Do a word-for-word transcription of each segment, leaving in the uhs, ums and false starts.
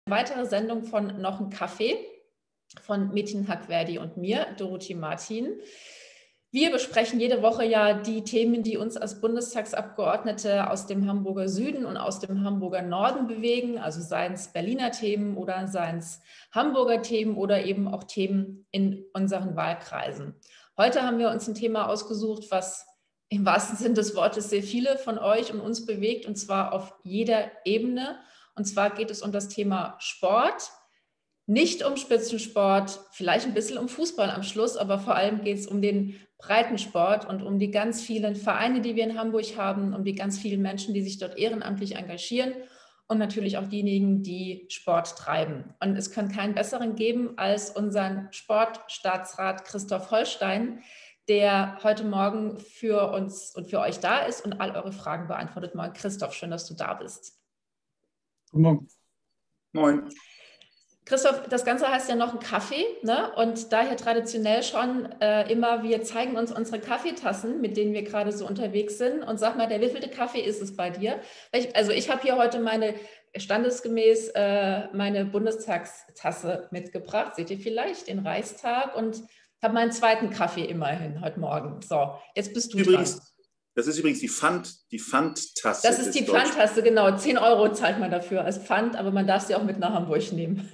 Weitere Sendung von Noch ein Kaffee von Metin Hackverdi und mir, Dorothee Martin. Wir besprechen jede Woche ja die Themen, die uns als Bundestagsabgeordnete aus dem Hamburger Süden und aus dem Hamburger Norden bewegen, also seien es Berliner Themen oder seien es Hamburger Themen oder eben auch Themen in unseren Wahlkreisen. Heute haben wir uns ein Thema ausgesucht, was im wahrsten Sinne des Wortes sehr viele von euch und uns bewegt, und zwar auf jeder Ebene. Und zwar geht es um das Thema Sport, nicht um Spitzensport, vielleicht ein bisschen um Fußball am Schluss, aber vor allem geht es um den Breitensport und um die ganz vielen Vereine, die wir in Hamburg haben, um die ganz vielen Menschen, die sich dort ehrenamtlich engagieren und natürlich auch diejenigen, die Sport treiben. Und es kann keinen besseren geben als unseren Sportstaatsrat Christoph Holstein, der heute Morgen für uns und für euch da ist und all eure Fragen beantwortet. Moin Christoph, schön, dass du da bist. Guten Morgen. Moin. Christoph, das Ganze heißt ja Noch ein Kaffee, ne? Und daher traditionell schon äh, immer, wir zeigen uns unsere Kaffeetassen, mit denen wir gerade so unterwegs sind. Und sag mal, der wievielte Kaffee ist es bei dir? Also ich habe hier heute meine, standesgemäß äh, meine Bundestagstasse mitgebracht, seht ihr vielleicht, den Reichstag, und habe meinen zweiten Kaffee immerhin heute Morgen. So, jetzt bist du übrigens, dran. Das ist übrigens die Pfand, die Pfandtasse. Das ist die Pfandtasse, genau. zehn Euro zahlt man dafür als Pfand, aber man darf sie auch mit nach Hamburg nehmen.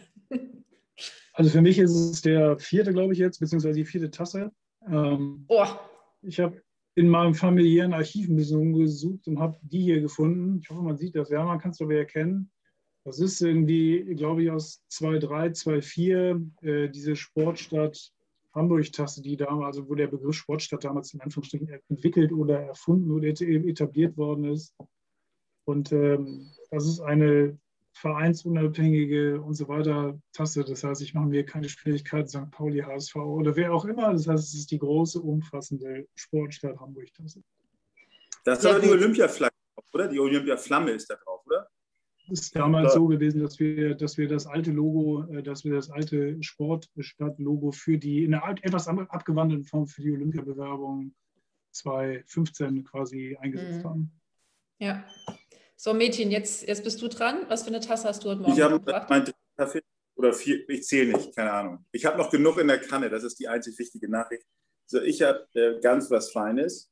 Also für mich ist es der vierte, glaube ich jetzt, beziehungsweise die vierte Tasse. Ähm, oh. Ich habe in meinem familiären Archiv ein bisschen umgesucht und habe die hier gefunden. Ich hoffe, man sieht das. Ja, man kann es aber erkennen. Das ist irgendwie, glaube ich, aus zwei drei, zwei vier, äh, diese Sportstadt Hamburg-Tasse, die damals, also wo der Begriff Sportstadt damals in Anführungsstrichen entwickelt oder erfunden oder etabliert worden ist. Und ähm, das ist eine vereinsunabhängige und so weiter Tasse. Das heißt, ich mache mir keine Schwierigkeiten, Sankt Pauli, H S V oder wer auch immer. Das heißt, es ist die große, umfassende Sportstadt Hamburg-Tasse. Das ist aber die Olympiaflagge, oder? Die Olympiaflamme ist da drauf, oder? Es ist damals so gewesen, dass wir, dass wir das alte Logo, dass wir das alte Sportstadt-Logo für die, in einer etwas abgewandelten Form für die Olympiabewerbung zwanzig fünfzehn quasi eingesetzt mhm. haben. Ja. So, Mädchen, jetzt, jetzt bist du dran. Was für eine Tasse hast du heute Morgen ich mitgebracht? Mein Kaffee oder vier, ich zähle nicht, keine Ahnung. Ich habe noch genug in der Kanne, das ist die einzig wichtige Nachricht. So, ich habe äh, ganz was Feines.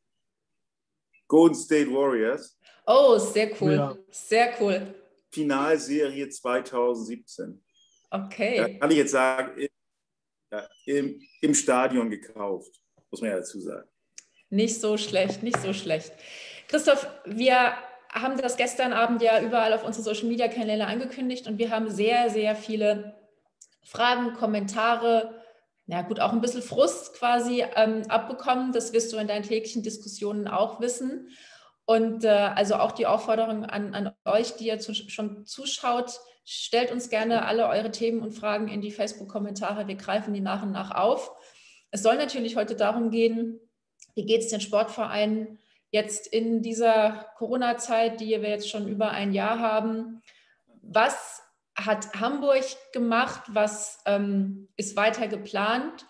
Golden State Warriors. Oh, sehr cool. Ja. Sehr cool. Finalserie zwanzig siebzehn. Okay. Da kann ich jetzt sagen, im, ja, im, im Stadion gekauft, muss man ja dazu sagen. Nicht so schlecht, nicht so schlecht. Christoph, wir haben das gestern Abend ja überall auf unsere Social-Media-Kanäle angekündigt und wir haben sehr, sehr viele Fragen, Kommentare, na gut, auch ein bisschen Frust quasi ähm, abbekommen. Das wirst du in deinen täglichen Diskussionen auch wissen. Und äh, also auch die Aufforderung an, an euch, die ihr zu, schon zuschaut, stellt uns gerne alle eure Themen und Fragen in die Facebook-Kommentare. Wir greifen die nach und nach auf. Es soll natürlich heute darum gehen, wie geht es den Sportvereinen jetzt in dieser Corona-Zeit, die wir jetzt schon über ein Jahr haben? Was hat Hamburg gemacht? Was ähm, ist weiter geplant?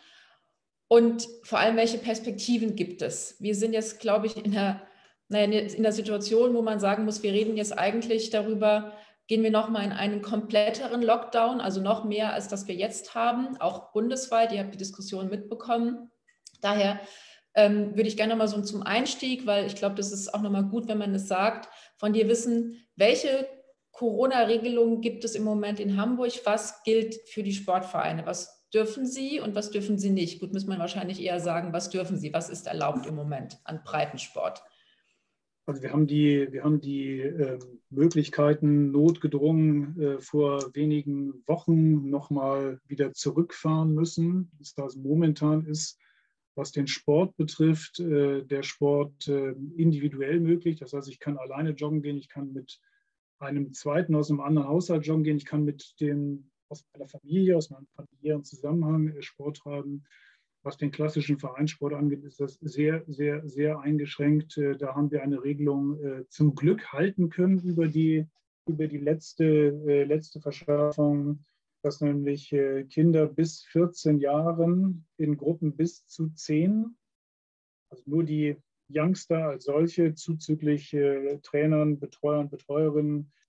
Und vor allem, welche Perspektiven gibt es? Wir sind jetzt, glaube ich, in der, naja, in der Situation, wo man sagen muss, wir reden jetzt eigentlich darüber, gehen wir nochmal in einen kompletteren Lockdown, also noch mehr, als das wir jetzt haben, auch bundesweit. Ihr habt die Diskussion mitbekommen. Daher ähm, würde ich gerne nochmal so zum Einstieg, weil ich glaube, das ist auch nochmal gut, wenn man es sagt, von dir wissen, welche Corona-Regelungen gibt es im Moment in Hamburg? Was gilt für die Sportvereine? Was dürfen sie und was dürfen sie nicht? Gut, muss man wahrscheinlich eher sagen, was dürfen sie? Was ist erlaubt im Moment an Breitensport? Also wir haben die, wir haben die äh, Möglichkeiten notgedrungen äh, vor wenigen Wochen nochmal wieder zurückfahren müssen. Das heißt, momentan ist, was den Sport betrifft, äh, der Sport äh, individuell möglich. Das heißt, ich kann alleine joggen gehen, ich kann mit einem zweiten aus einem anderen Haushalt joggen gehen, ich kann mit dem aus meiner Familie, aus meinem familiären Zusammenhang äh, Sport treiben. Was den klassischen Vereinssport angeht, ist das sehr, sehr, sehr eingeschränkt. Da haben wir eine Regelung äh, zum Glück halten können über die, über die letzte, äh, letzte Verschärfung, dass nämlich äh, Kinder bis vierzehn Jahren in Gruppen bis zu zehn, also nur die Youngster als solche, zuzüglich äh, Trainern, Betreuern, Betreuerinnen,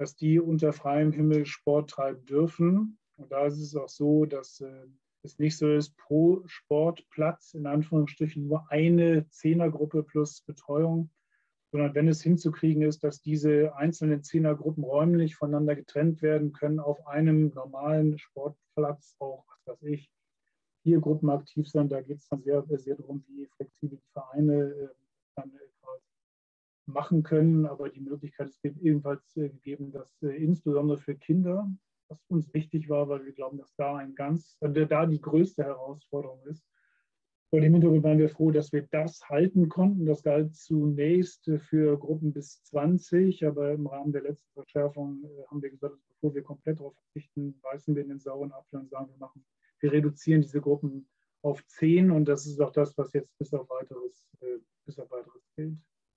dass die unter freiem Himmel Sport treiben dürfen. Und da ist es auch so, dass äh, es nicht so ist, pro Sportplatz in Anführungsstrichen nur eine Zehnergruppe plus Betreuung, sondern wenn es hinzukriegen ist, dass diese einzelnen Zehnergruppen räumlich voneinander getrennt werden können, auf einem normalen Sportplatz auch, was weiß ich, vier Gruppen aktiv sein, da geht es dann sehr, sehr darum, wie flexibel die Vereine äh, dann äh, machen können. Aber die Möglichkeit ist ebenfalls äh, gegeben, dass äh, insbesondere für Kinder, was uns wichtig war, weil wir glauben, dass da ein ganz, äh, da die größte Herausforderung ist. Vor dem Hintergrund waren wir froh, dass wir das halten konnten. Das galt zunächst für Gruppen bis zwanzig, aber im Rahmen der letzten Verschärfung äh, haben wir gesagt, bevor wir komplett darauf verzichten, beißen wir in den sauren Apfel und sagen, wir machen Wir reduzieren diese Gruppen auf zehn und das ist auch das, was jetzt bis auf weiteres, äh, bis auf weiteres gilt.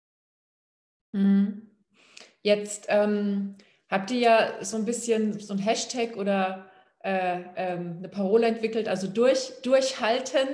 Jetzt ähm, habt ihr ja so ein bisschen so ein Hashtag oder äh, ähm, eine Parole entwickelt, also durch, durchhalten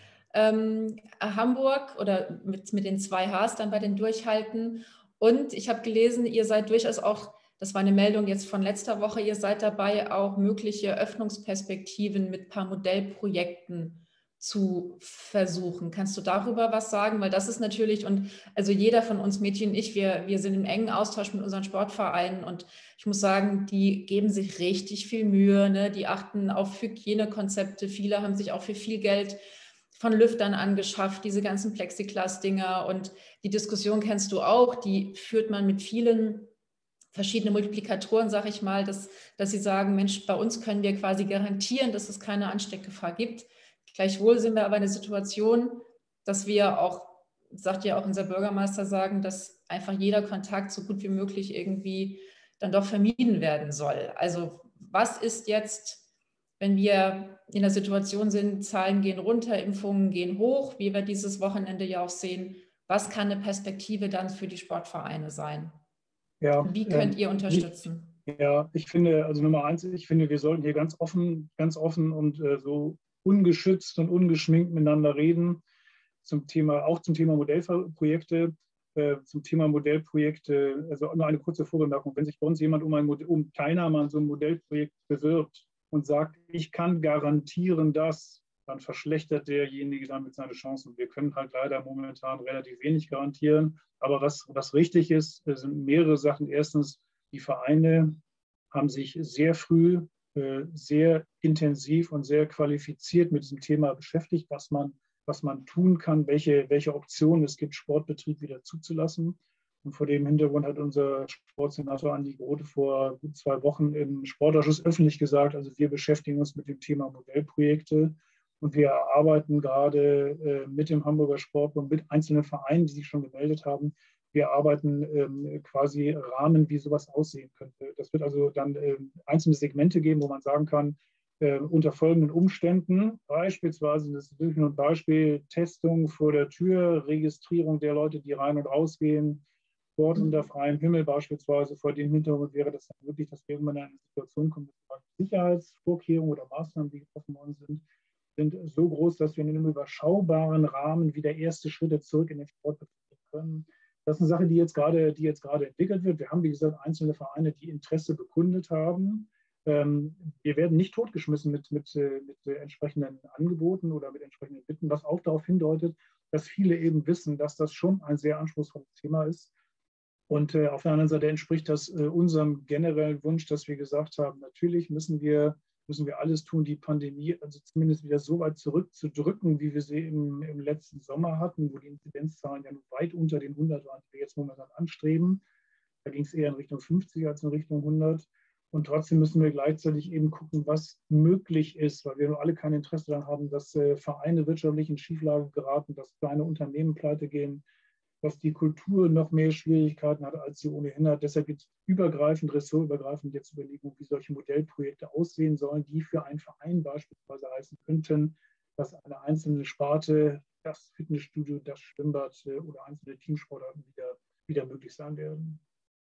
ähm, Hamburg oder mit, mit den zwei Hs dann bei den Durchhalten. Und ich habe gelesen, ihr seid durchaus auch, das war eine Meldung jetzt von letzter Woche, ihr seid dabei, auch mögliche Öffnungsperspektiven mit ein paar Modellprojekten zu versuchen. Kannst du darüber was sagen? Weil das ist natürlich, und also jeder von uns, Mädchen und ich, wir, wir sind im engen Austausch mit unseren Sportvereinen und ich muss sagen, die geben sich richtig viel Mühe, ne? Die achten auf Hygienekonzepte, viele haben sich auch für viel Geld von Lüftern angeschafft, diese ganzen Plexiglas-Dinger, und die Diskussion kennst du auch, die führt man mit vielen verschiedenen Multiplikatoren, sage ich mal, dass, dass sie sagen, Mensch, bei uns können wir quasi garantieren, dass es keine Ansteckgefahr gibt. Gleichwohl sind wir aber in der Situation, dass wir auch, sagt ja auch unser Bürgermeister, sagen, dass einfach jeder Kontakt so gut wie möglich irgendwie dann doch vermieden werden soll. Also was ist jetzt, wenn wir in der Situation sind, Zahlen gehen runter, Impfungen gehen hoch, wie wir dieses Wochenende ja auch sehen, was kann eine Perspektive dann für die Sportvereine sein? Ja, Wie könnt ähm, ihr unterstützen? Ja, ich finde, also Nummer eins, ich finde, wir sollten hier ganz offen, ganz offen und äh, so ungeschützt und ungeschminkt miteinander reden zum Thema, auch zum Thema Modellprojekte, äh, zum Thema Modellprojekte, also nur eine kurze Vorbemerkung, wenn sich bei uns jemand um, ein Modell, um Teilnahme an so einem Modellprojekt bewirbt und sagt, ich kann garantieren, dass, dann verschlechtert derjenige damit seine Chancen. Wir können halt leider momentan relativ wenig garantieren, aber was, was richtig ist, sind mehrere Sachen. Erstens, die Vereine haben sich sehr früh, äh, sehr intensiv und sehr qualifiziert mit diesem Thema beschäftigt, was man, was man tun kann, welche, welche Optionen es gibt, Sportbetrieb wieder zuzulassen. Und vor dem Hintergrund hat unser Sportsenator Andi Grote vor gut zwei Wochen im Sportausschuss öffentlich gesagt, also wir beschäftigen uns mit dem Thema Modellprojekte und wir arbeiten gerade äh, mit dem Hamburger Sportbund, mit einzelnen Vereinen, die sich schon gemeldet haben. Wir arbeiten ähm, quasi Rahmen, wie sowas aussehen könnte. Das wird also dann äh, einzelne Segmente geben, wo man sagen kann, äh, unter folgenden Umständen, beispielsweise, das ist wirklich nur ein Beispiel, Testung vor der Tür, Registrierung der Leute, die rein und rausgehen, Sport unter freiem Himmel beispielsweise. Vor dem Hintergrund wäre das dann wirklich, dass wir irgendwann in eine Situation kommen, dass Sicherheitsvorkehrungen oder Maßnahmen, die getroffen worden sind, sind so groß, dass wir in einem überschaubaren Rahmen wieder erste Schritte zurück in den Sport betreten können. Das ist eine Sache, die jetzt gerade, die jetzt gerade entwickelt wird. Wir haben, wie gesagt, einzelne Vereine, die Interesse bekundet haben. Ähm, wir werden nicht totgeschmissen mit, mit, mit entsprechenden Angeboten oder mit entsprechenden Bitten, was auch darauf hindeutet, dass viele eben wissen, dass das schon ein sehr anspruchsvolles Thema ist. Und äh, auf der anderen Seite entspricht das äh, unserem generellen Wunsch, dass wir gesagt haben, natürlich müssen wir müssen wir alles tun, die Pandemie also zumindest wieder so weit zurückzudrücken, wie wir sie im, im letzten Sommer hatten, wo die Inzidenzzahlen ja nur weit unter den hundert waren, die wir jetzt momentan anstreben. Da ging es eher in Richtung fünfzig als in Richtung hundert. Und trotzdem müssen wir gleichzeitig eben gucken, was möglich ist, weil wir alle kein Interesse daran haben, dass äh, Vereine wirtschaftlich in Schieflage geraten, dass kleine Unternehmen pleite gehen, dass die Kultur noch mehr Schwierigkeiten hat, als sie ohnehin hat. Deshalb gibt es übergreifend, ressortübergreifend jetzt Überlegungen, wie solche Modellprojekte aussehen sollen, die für einen Verein beispielsweise heißen könnten, dass eine einzelne Sparte, das Fitnessstudio, das Schwimmbad oder einzelne Teamsportarten wieder, wieder möglich sein werden.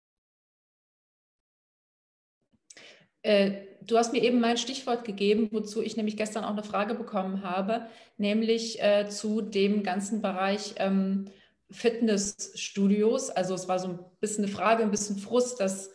Du hast mir eben mein Stichwort gegeben, wozu ich nämlich gestern auch eine Frage bekommen habe, nämlich äh, zu dem ganzen Bereich ähm, Fitnessstudios. Also es war so ein bisschen eine Frage, ein bisschen Frust, dass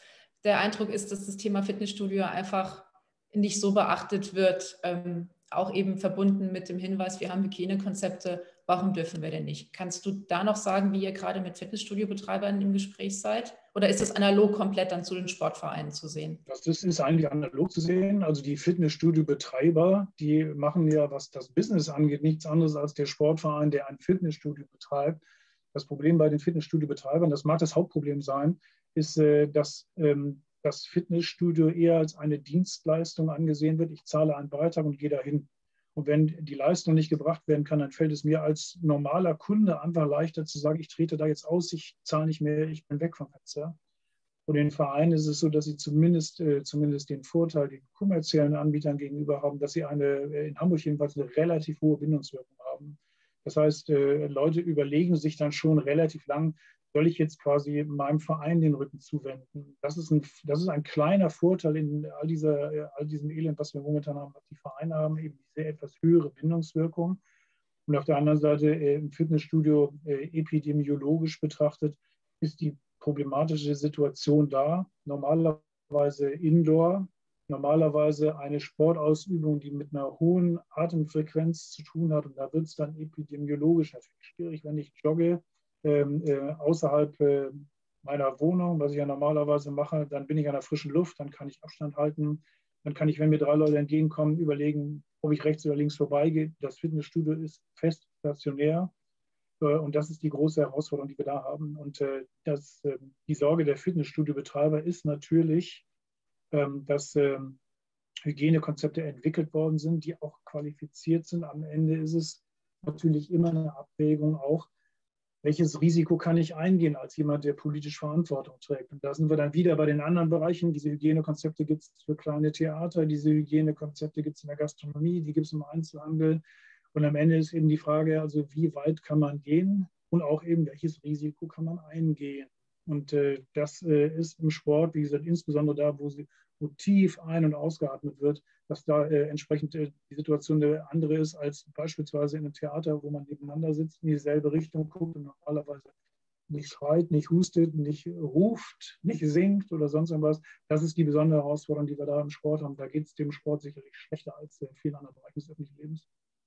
der Eindruck ist, dass das Thema Fitnessstudio einfach nicht so beachtet wird, ähm, auch eben verbunden mit dem Hinweis, wir haben Hygienekonzepte, warum dürfen wir denn nicht? Kannst du da noch sagen, wie ihr gerade mit Fitnessstudio-Betreibern im Gespräch seid? Oder ist das analog komplett dann zu den Sportvereinen zu sehen? Das ist eigentlich analog zu sehen. Also die Fitnessstudio-Betreiber, die machen ja, was das Business angeht, nichts anderes als der Sportverein, der ein Fitnessstudio betreibt. Das Problem bei den Fitnessstudio-Betreibern, das mag das Hauptproblem sein, ist, dass das Fitnessstudio eher als eine Dienstleistung angesehen wird. Ich zahle einen Beitrag und gehe dahin. Und wenn die Leistung nicht gebracht werden kann, dann fällt es mir als normaler Kunde einfach leichter zu sagen, ich trete da jetzt aus, ich zahle nicht mehr, ich bin weg vom Fenster. Und den Vereinen ist es so, dass sie zumindest, äh, zumindest den Vorteil den kommerziellen Anbietern gegenüber haben, dass sie eine, in Hamburg jedenfalls eine relativ hohe Bindungswirkung haben. Das heißt, äh, Leute überlegen sich dann schon relativ lang, soll ich jetzt quasi meinem Verein den Rücken zuwenden? Das ist ein, das ist ein kleiner Vorteil in all, dieser, all diesem Elend, was wir momentan haben. Die Vereine haben eben diese etwas höhere Bindungswirkung. Und auf der anderen Seite äh, im Fitnessstudio äh, epidemiologisch betrachtet ist die problematische Situation da. Normalerweise Indoor, normalerweise eine Sportausübung, die mit einer hohen Atemfrequenz zu tun hat. Und da wird es dann epidemiologisch natürlich schwierig, wenn ich jogge. Ähm, äh, außerhalb äh, meiner Wohnung, was ich ja normalerweise mache, dann bin ich an der frischen Luft, dann kann ich Abstand halten, dann kann ich, wenn mir drei Leute entgegenkommen, überlegen, ob ich rechts oder links vorbeigehe. Das Fitnessstudio ist fest stationär äh, und das ist die große Herausforderung, die wir da haben. Und äh, das, äh, die Sorge der Fitnessstudio-Betreiber ist natürlich, ähm, dass äh, Hygienekonzepte entwickelt worden sind, die auch qualifiziert sind. Am Ende ist es natürlich immer eine Abwägung auch, welches Risiko kann ich eingehen als jemand, der politisch Verantwortung trägt. Und da sind wir dann wieder bei den anderen Bereichen. Diese Hygienekonzepte gibt es für kleine Theater, diese Hygienekonzepte gibt es in der Gastronomie, die gibt es im Einzelhandel. Und am Ende ist eben die Frage, also wie weit kann man gehen und auch eben, welches Risiko kann man eingehen. Und äh, das äh, ist im Sport, wie gesagt, insbesondere da, wo, sie, wo tief ein- und ausgeatmet wird, dass da äh, entsprechend äh, die Situation eine andere ist als beispielsweise in einem Theater, wo man nebeneinander sitzt, in dieselbe Richtung guckt und normalerweise nicht schreit, nicht hustet, nicht ruft, nicht singt oder sonst irgendwas. Das ist die besondere Herausforderung, die wir da im Sport haben. Da geht es dem Sport sicherlich schlechter als in vielen anderen Bereichen des öffentlichen Lebens.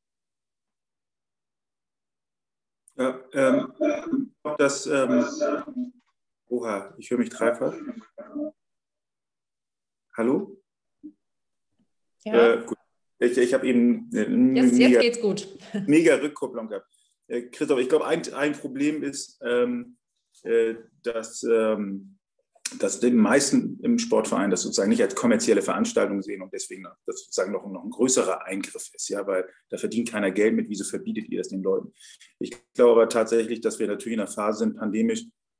Ja, ähm, das, ähm, oha, ich höre mich dreifach. Hallo? Ja. Äh, gut. Ich, ich habe eben eine jetzt, mega, jetzt geht's gut. mega Rückkopplung gehabt. Äh, Christoph, ich glaube, ein, ein Problem ist, ähm, äh, dass, ähm, dass die meisten im Sportverein das sozusagen nicht als kommerzielle Veranstaltung sehen und deswegen das sozusagen noch, noch ein größerer Eingriff ist, ja, weil da verdient keiner Geld mit, wieso verbietet ihr das den Leuten? Ich glaube aber tatsächlich, dass wir natürlich in einer Phase sind, pandemisch,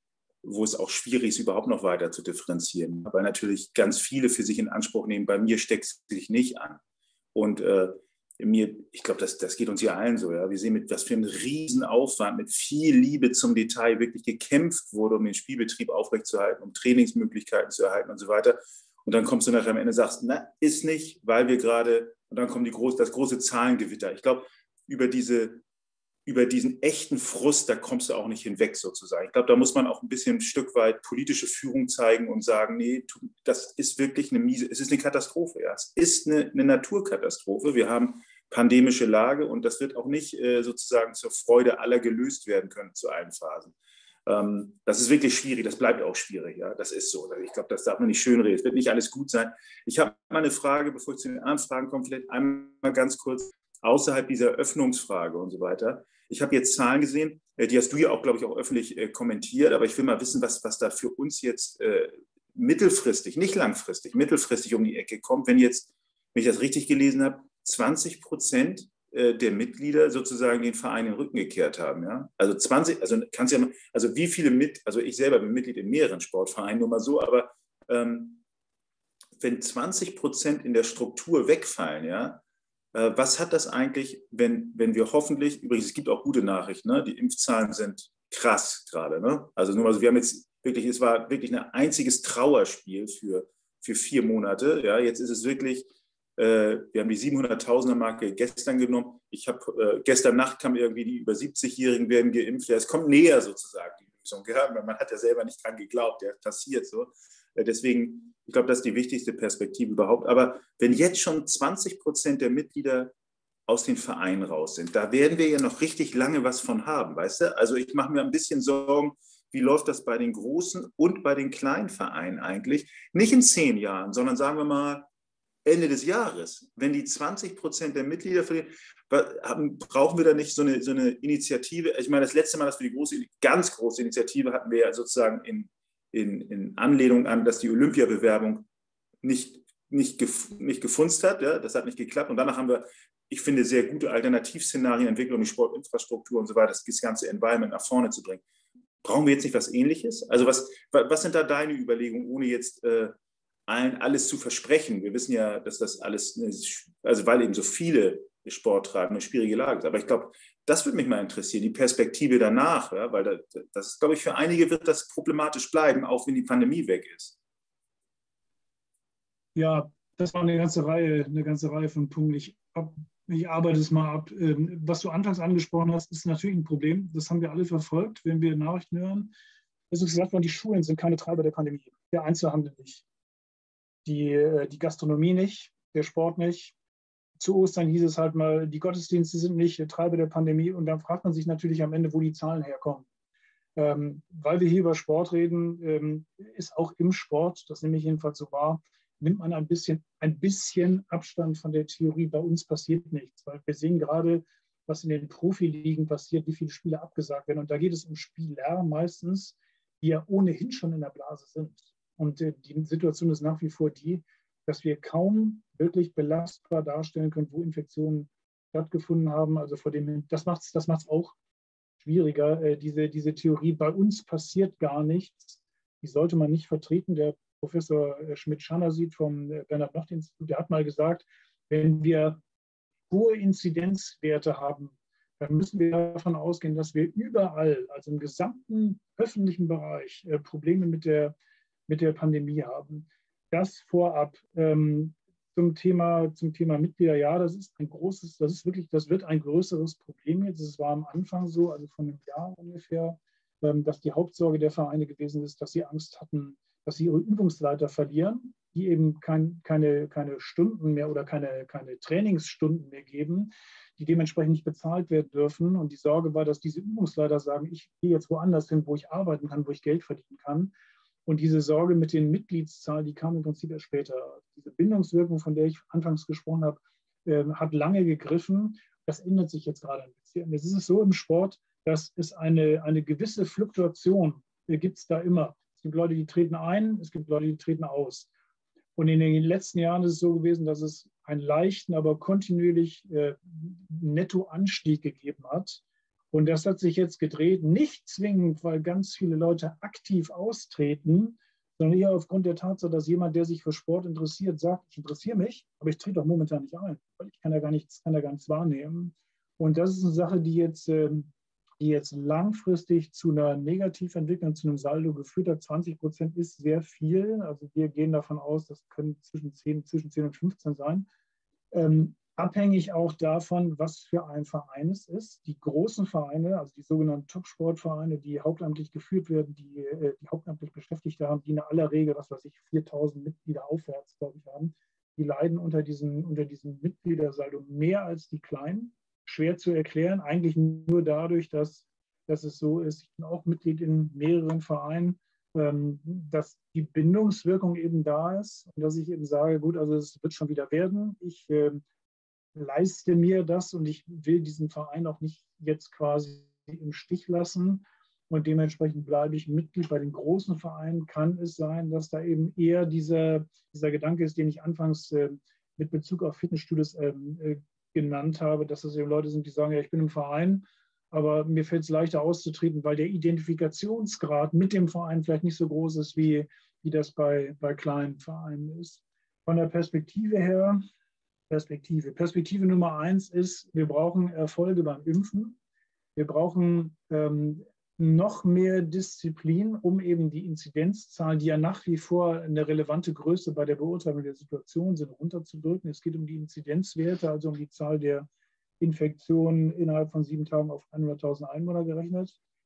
wo es auch schwierig ist, überhaupt noch weiter zu differenzieren. Weil natürlich ganz viele für sich in Anspruch nehmen, bei mir steckt es sich nicht an. Und äh, mir, ich glaube, das, das geht uns ja allen so. Ja? Wir sehen, mit was für einem Riesenaufwand, mit viel Liebe zum Detail wirklich gekämpft wurde, um den Spielbetrieb aufrechtzuerhalten, um Trainingsmöglichkeiten zu erhalten und so weiter. Und dann kommst du nachher am Ende und sagst, na, ist nicht, weil wir gerade, und dann kommt die groß, das große Zahlengewitter. Ich glaube, über diese über diesen echten Frust, da kommst du auch nicht hinweg sozusagen. Ich glaube, da muss man auch ein bisschen ein Stück weit politische Führung zeigen und sagen, nee, das ist wirklich eine miese, es ist eine Katastrophe. Ja. Es ist eine, eine Naturkatastrophe. Wir haben pandemische Lage und das wird auch nicht äh, sozusagen zur Freude aller gelöst werden können zu allen Phasen. Ähm, das ist wirklich schwierig, das bleibt auch schwierig. Ja. Das ist so. Ich glaube, das darf man nicht schönreden. Es wird nicht alles gut sein. Ich habe mal eine Frage, bevor ich zu den anderen Fragen komme, vielleicht einmal ganz kurz außerhalb dieser Öffnungsfrage und so weiter. Ich habe jetzt Zahlen gesehen, die hast du ja auch, glaube ich, auch öffentlich äh, kommentiert, aber ich will mal wissen, was, was da für uns jetzt äh, mittelfristig, nicht langfristig, mittelfristig um die Ecke kommt, wenn jetzt, wenn ich das richtig gelesen habe, zwanzig Prozent äh, der Mitglieder sozusagen den Verein in den Rücken gekehrt haben. Ja? Also zwanzig, also kannst ja mal, also wie viele mit, also ich selber bin Mitglied in mehreren Sportvereinen, nur mal so, aber ähm, wenn zwanzig Prozent in der Struktur wegfallen, ja, was hat das eigentlich, wenn, wenn wir hoffentlich, übrigens, es gibt auch gute Nachrichten, ne? Die Impfzahlen sind krass gerade. Ne? Also nur mal so, wir haben jetzt wirklich, es war wirklich ein einziges Trauerspiel für, für vier Monate. Ja? Jetzt ist es wirklich, äh, wir haben die siebenhunderttausender-Marke gestern genommen. Ich habe, äh, gestern Nacht kam irgendwie, die über siebzigjährigen werden geimpft. Ja, es kommt näher sozusagen, die Lösung. Ja? Man hat ja selber nicht dran geglaubt, ja, passiert so. Deswegen, ich glaube, das ist die wichtigste Perspektive überhaupt. Aber wenn jetzt schon zwanzig Prozent der Mitglieder aus den Vereinen raus sind, da werden wir ja noch richtig lange was von haben, weißt du? Also ich mache mir ein bisschen Sorgen, wie läuft das bei den großen und bei den kleinen Vereinen eigentlich? Nicht in zehn Jahren, sondern sagen wir mal Ende des Jahres. Wenn die zwanzig Prozent der Mitglieder verlieren, brauchen wir da nicht so eine, so eine Initiative? Ich meine, das letzte Mal, dass wir die große, ganz große Initiative hatten, wir ja sozusagen in, in, in Anlehnung an, dass die Olympiabewerbung nicht, nicht, gef, nicht gefunzt hat. Ja? Das hat nicht geklappt. Und danach haben wir, ich finde, sehr gute Alternativszenarien entwickelt, um die Sportinfrastruktur und so weiter, das ganze Environment nach vorne zu bringen. Brauchen wir jetzt nicht was Ähnliches? Also was, was sind da deine Überlegungen, ohne jetzt äh, allen alles zu versprechen? Wir wissen ja, dass das alles, also weil eben so viele Sport treiben, eine schwierige Lage ist. Aber ich glaube, das würde mich mal interessieren, die Perspektive danach, ja? Weil das, das, glaube ich, für einige wird das problematisch bleiben, auch wenn die Pandemie weg ist. Ja, das war eine ganze Reihe, eine ganze Reihe von Punkten. Ich, ich arbeite es mal ab. Was du anfangs angesprochen hast, ist natürlich ein Problem. Das haben wir alle verfolgt, wenn wir Nachrichten hören. Es ist gesagt worden, die Schulen sind keine Treiber der Pandemie. Der Einzelhandel nicht. Die, die Gastronomie nicht, der Sport nicht. Zu Ostern hieß es halt mal, die Gottesdienste sind nicht Treiber der Pandemie. Und dann fragt man sich natürlich am Ende, wo die Zahlen herkommen. Ähm, weil wir hier über Sport reden, ähm, ist auch im Sport, das nehme ich jedenfalls so wahr, nimmt man ein bisschen, ein bisschen Abstand von der Theorie. Bei uns passiert nichts, weil wir sehen gerade, was in den Profiligen passiert, wie viele Spiele abgesagt werden. Und da geht es um Spieler meistens, die ja ohnehin schon in der Blase sind. Und äh, die Situation ist nach wie vor die, dass wir kaum wirklich belastbar darstellen können, wo Infektionen stattgefunden haben. Also vor dem, das macht es das macht's auch schwieriger. Äh, diese, diese Theorie, bei uns passiert gar nichts, die sollte man nicht vertreten. Der Professor Schmidt-Schanner sieht vom Bernhard-Nocht-Institut, der hat mal gesagt, wenn wir hohe Inzidenzwerte haben, dann müssen wir davon ausgehen, dass wir überall, also im gesamten öffentlichen Bereich, äh, Probleme mit der, mit der Pandemie haben. Das vorab ähm, zum Thema, zum Thema Mitglieder, ja, das ist ein großes, das ist wirklich, das wird ein größeres Problem jetzt. Es war am Anfang so, also von einem Jahr ungefähr, ähm, dass die Hauptsorge der Vereine gewesen ist, dass sie Angst hatten, dass sie ihre Übungsleiter verlieren, die eben kein, keine, keine Stunden mehr oder keine, keine Trainingsstunden mehr geben, die dementsprechend nicht bezahlt werden dürfen. Und die Sorge war, dass diese Übungsleiter sagen, ich gehe jetzt woanders hin, wo ich arbeiten kann, wo ich Geld verdienen kann. Und diese Sorge mit den Mitgliedszahlen, die kam im Prinzip erst später. Diese Bindungswirkung, von der ich anfangs gesprochen habe, äh, hat lange gegriffen. Das ändert sich jetzt gerade ein bisschen. Jetzt ist es so im Sport, dass es eine, eine gewisse Fluktuation äh, gibt es da immer. Es gibt Leute, die treten ein, es gibt Leute, die treten aus. Und in den letzten Jahren ist es so gewesen, dass es einen leichten, aber kontinuierlich äh, Nettoanstieg gegeben hat. Und das hat sich jetzt gedreht, nicht zwingend, weil ganz viele Leute aktiv austreten, sondern eher aufgrund der Tatsache, dass jemand, der sich für Sport interessiert, sagt, ich interessiere mich, aber ich trete doch momentan nicht ein, weil ich kann ja gar nichts, kann ja gar nichts wahrnehmen. Und das ist eine Sache, die jetzt, die jetzt langfristig zu einer Negativentwicklung, zu einem Saldo geführt hat. zwanzig Prozent ist sehr viel. Also wir gehen davon aus, das können zwischen zehn, zwischen zehn und fünfzehn sein. Ähm, abhängig auch davon, was für ein Verein es ist. Die großen Vereine, also die sogenannten Top-Sportvereine, die hauptamtlich geführt werden, die, die hauptamtlich Beschäftigte haben, die in aller Regel, was weiß ich, viertausend Mitglieder aufwärts, glaube ich, haben, die leiden unter diesem, unter diesem Mitgliedersaldo mehr als die kleinen. Schwer zu erklären, eigentlich nur dadurch, dass, dass es so ist, ich bin auch Mitglied in mehreren Vereinen, ähm, dass die Bindungswirkung eben da ist und dass ich eben sage, gut, also es wird schon wieder werden. Ich äh, leiste mir das und ich will diesen Verein auch nicht jetzt quasi im Stich lassen und dementsprechend bleibe ich Mitglied. Bei den großen Vereinen kann es sein, dass da eben eher dieser, dieser Gedanke ist, den ich anfangs äh, mit Bezug auf Fitnessstudios äh, genannt habe, dass das eben Leute sind, die sagen, ja, ich bin im Verein, aber mir fällt es leichter auszutreten, weil der Identifikationsgrad mit dem Verein vielleicht nicht so groß ist, wie, wie das bei, bei kleinen Vereinen ist. Von der Perspektive her, Perspektive. Perspektive Nummer eins ist, wir brauchen Erfolge beim Impfen. Wir brauchen ähm, noch mehr Disziplin, um eben die Inzidenzzahlen, die ja nach wie vor eine relevante Größe bei der Beurteilung der Situation sind, runterzudrücken. Es geht um die Inzidenzwerte, also um die Zahl der Infektionen innerhalb von sieben Tagen auf hunderttausend Einwohner gerechnet.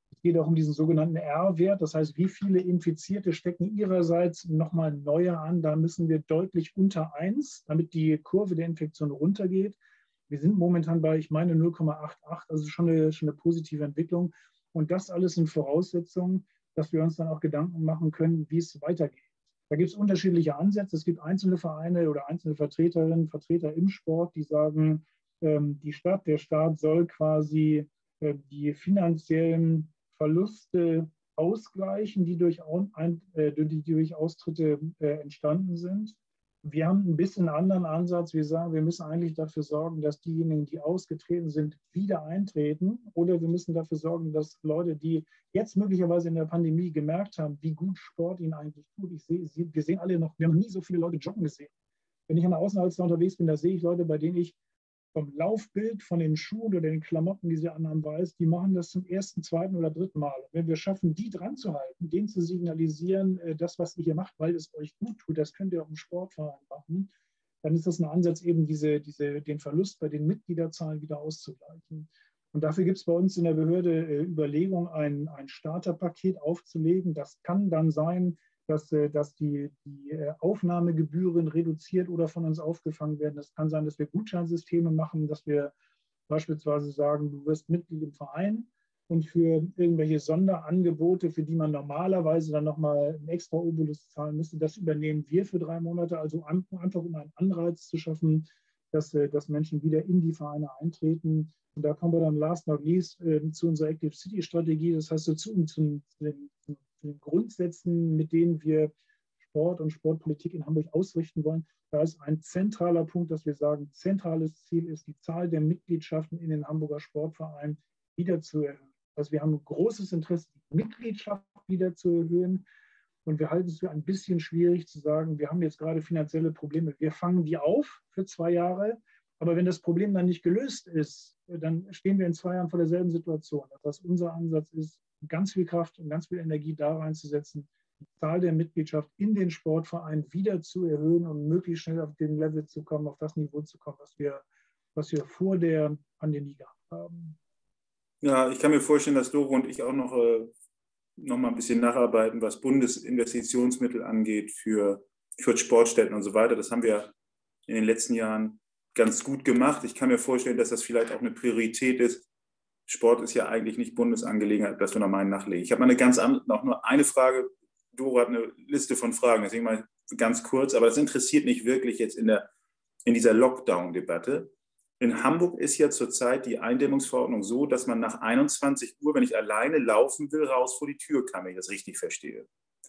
Es geht auch um diesen sogenannten R-Wert, das heißt, wie viele Infizierte stecken ihrerseits nochmal neue an. Da müssen wir deutlich unter eins, damit die Kurve der Infektion runtergeht. Wir sind momentan bei, ich meine, null Komma achtundachtzig, also schon eine, schon eine positive Entwicklung. Und das alles sind Voraussetzungen, dass wir uns dann auch Gedanken machen können, wie es weitergeht. Da gibt es unterschiedliche Ansätze. Es gibt einzelne Vereine oder einzelne Vertreterinnen, Vertreter im Sport, die sagen, ähm, die Stadt, der Staat soll quasi äh, die finanziellen Verluste ausgleichen, die durch, ein, äh, die durch Austritte äh, entstanden sind. Wir haben ein bisschen einen anderen Ansatz. Wir sagen, wir müssen eigentlich dafür sorgen, dass diejenigen, die ausgetreten sind, wieder eintreten. Oder wir müssen dafür sorgen, dass Leute, die jetzt möglicherweise in der Pandemie gemerkt haben, wie gut Sport ihnen eigentlich tut. Ich sehe, wir sehen alle noch, wir haben nie so viele Leute joggen gesehen. Wenn ich an der Außenalster unterwegs bin, da sehe ich Leute, bei denen ich vom Laufbild, von den Schuhen oder den Klamotten, die sie anhaben, weiß, die machen das zum ersten, zweiten oder dritten Mal. Wenn wir schaffen, die dran zu halten, denen zu signalisieren, das, was ihr hier macht, weil es euch gut tut, das könnt ihr auch im Sportverein machen, dann ist das ein Ansatz, eben diese, diese, den Verlust bei den Mitgliederzahlen wieder auszugleichen. Und dafür gibt es bei uns in der Behörde äh, Überlegung, ein, ein Starterpaket aufzulegen. Das kann dann sein, dass, äh, dass die, die äh, Aufnahmegebühren reduziert oder von uns aufgefangen werden. Das kann sein, dass wir Gutscheinsysteme machen, dass wir beispielsweise sagen, du wirst Mitglied im Verein und für irgendwelche Sonderangebote, für die man normalerweise dann nochmal einen extra Obolus zahlen müsste, das übernehmen wir für drei Monate. Also einfach um einen Anreiz zu schaffen, dass, äh, dass Menschen wieder in die Vereine eintreten. Und da kommen wir dann last not least äh, zu unserer Active City Strategie. Das heißt, so zu, zu, zu, den, zu den Grundsätzen, mit denen wir Sport und Sportpolitik in Hamburg ausrichten wollen. Da ist ein zentraler Punkt, dass wir sagen, zentrales Ziel ist, die Zahl der Mitgliedschaften in den Hamburger Sportvereinen wieder zu erhöhen. Also wir haben ein großes Interesse, die Mitgliedschaft wieder zu erhöhen. Und wir halten es für ein bisschen schwierig zu sagen, wir haben jetzt gerade finanzielle Probleme. Wir fangen die auf für zwei Jahre. Aber wenn das Problem dann nicht gelöst ist, dann stehen wir in zwei Jahren vor derselben Situation. Das heißt, unser Ansatz ist, ganz viel Kraft und ganz viel Energie da reinzusetzen, die Zahl der Mitgliedschaft in den Sportvereinen wieder zu erhöhen und möglichst schnell auf den Level zu kommen, auf das Niveau zu kommen, was wir, was wir vor der Pandemie gehabt haben. Ja, ich kann mir vorstellen, dass Doro und ich auch noch, äh, noch mal ein bisschen nacharbeiten, was Bundesinvestitionsmittel angeht für, für Sportstätten und so weiter. Das haben wir in den letzten Jahren ganz gut gemacht. Ich kann mir vorstellen, dass das vielleicht auch eine Priorität ist. Sport ist ja eigentlich nicht Bundesangelegenheit, dass wir noch mal einen nachlegen. Ich habe mal eine ganz andere, noch nur eine Frage. Doro hat eine Liste von Fragen, deswegen mal ganz kurz, aber das interessiert mich wirklich jetzt in, der, in dieser Lockdown-Debatte. In Hamburg ist ja zurzeit die Eindämmungsverordnung so, dass man nach einundzwanzig Uhr, wenn ich alleine laufen will, raus vor die Tür kann, wenn ich das richtig verstehe.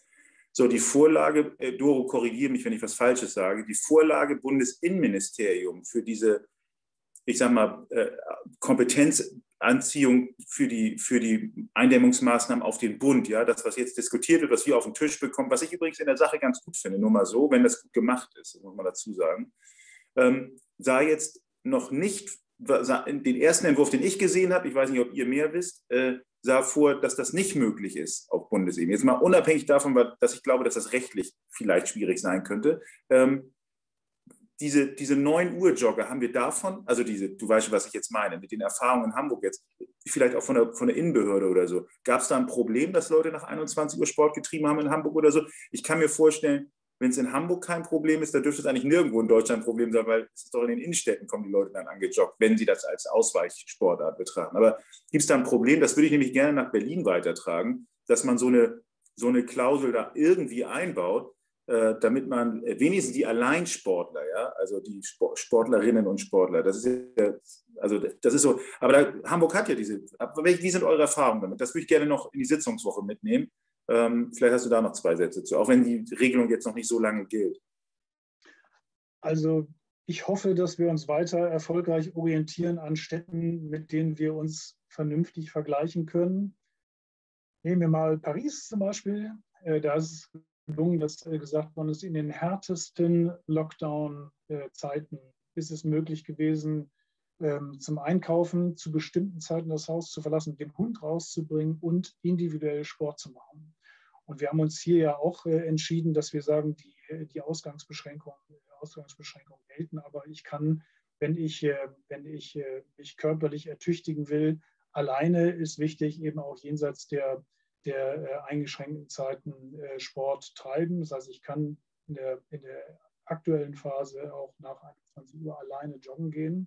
So, die Vorlage, äh, Doro, korrigiere mich, wenn ich was Falsches sage, die Vorlage Bundesinnenministerium für diese, ich sage mal, äh, Kompetenzanziehung für die, für die Eindämmungsmaßnahmen auf den Bund, ja, das, was jetzt diskutiert wird, was wir auf den Tisch bekommen, was ich übrigens in der Sache ganz gut finde, nur mal so, wenn das gut gemacht ist, muss man dazu sagen, ähm, sah jetzt noch nicht, den ersten Entwurf, den ich gesehen habe, ich weiß nicht, ob ihr mehr wisst, äh, sah vor, dass das nicht möglich ist auf Bundesebene. Jetzt mal unabhängig davon, dass ich glaube, dass das rechtlich vielleicht schwierig sein könnte. Ähm, diese, diese neun Uhr Jogger, haben wir davon, also diese, du weißt, was ich jetzt meine, mit den Erfahrungen in Hamburg jetzt, vielleicht auch von der, von der Innenbehörde oder so, gab es da ein Problem, dass Leute nach einundzwanzig Uhr Sport getrieben haben in Hamburg oder so? Ich kann mir vorstellen, wenn es in Hamburg kein Problem ist, dann dürfte es eigentlich nirgendwo in Deutschland ein Problem sein, weil es ist doch in den Innenstädten kommen die Leute dann angejoggt, wenn sie das als Ausweichsportart betrachten. Aber gibt es da ein Problem, das würde ich nämlich gerne nach Berlin weitertragen, dass man so eine, so eine Klausel da irgendwie einbaut, äh, damit man wenigstens die Alleinsportler, ja, also die Sportlerinnen und Sportler, das ist ja, also das ist so, aber da, Hamburg hat ja diese, wie sind eure Erfahrungen damit? Das würde ich gerne noch in die Sitzungswoche mitnehmen. Ähm, vielleicht hast du da noch zwei Sätze zu, auch wenn die Regelung jetzt noch nicht so lange gilt. Also ich hoffe, dass wir uns weiter erfolgreich orientieren an Städten, mit denen wir uns vernünftig vergleichen können. Nehmen wir mal Paris zum Beispiel. Äh, da ist es gelungen, dass äh, gesagt worden ist, in den härtesten Lockdown-Zeiten ist es möglich gewesen, ähm, zum Einkaufen zu bestimmten Zeiten das Haus zu verlassen, den Hund rauszubringen und individuell Sport zu machen. Und wir haben uns hier ja auch äh, entschieden, dass wir sagen, die, die Ausgangsbeschränkungen, Ausgangsbeschränkungen gelten, aber ich kann, wenn ich, äh, wenn ich äh, mich körperlich ertüchtigen will, alleine ist wichtig, eben auch jenseits der, der äh, eingeschränkten Zeiten äh, Sport treiben. Das heißt, ich kann in der, in der aktuellen Phase auch nach einundzwanzig Uhr alleine joggen gehen.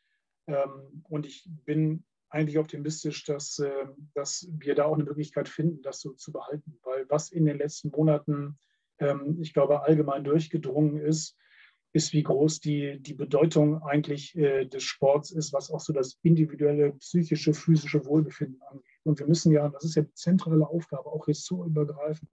Ähm, und ich bin eigentlich optimistisch, dass, äh, dass wir da auch eine Möglichkeit finden, das so zu behalten. Weil was in den letzten Monaten, ähm, ich glaube, allgemein durchgedrungen ist, ist, wie groß die, die Bedeutung eigentlich äh, des Sports ist, was auch so das individuelle, psychische, physische Wohlbefinden angeht. Und wir müssen ja, das ist ja die zentrale Aufgabe, auch ressortübergreifend,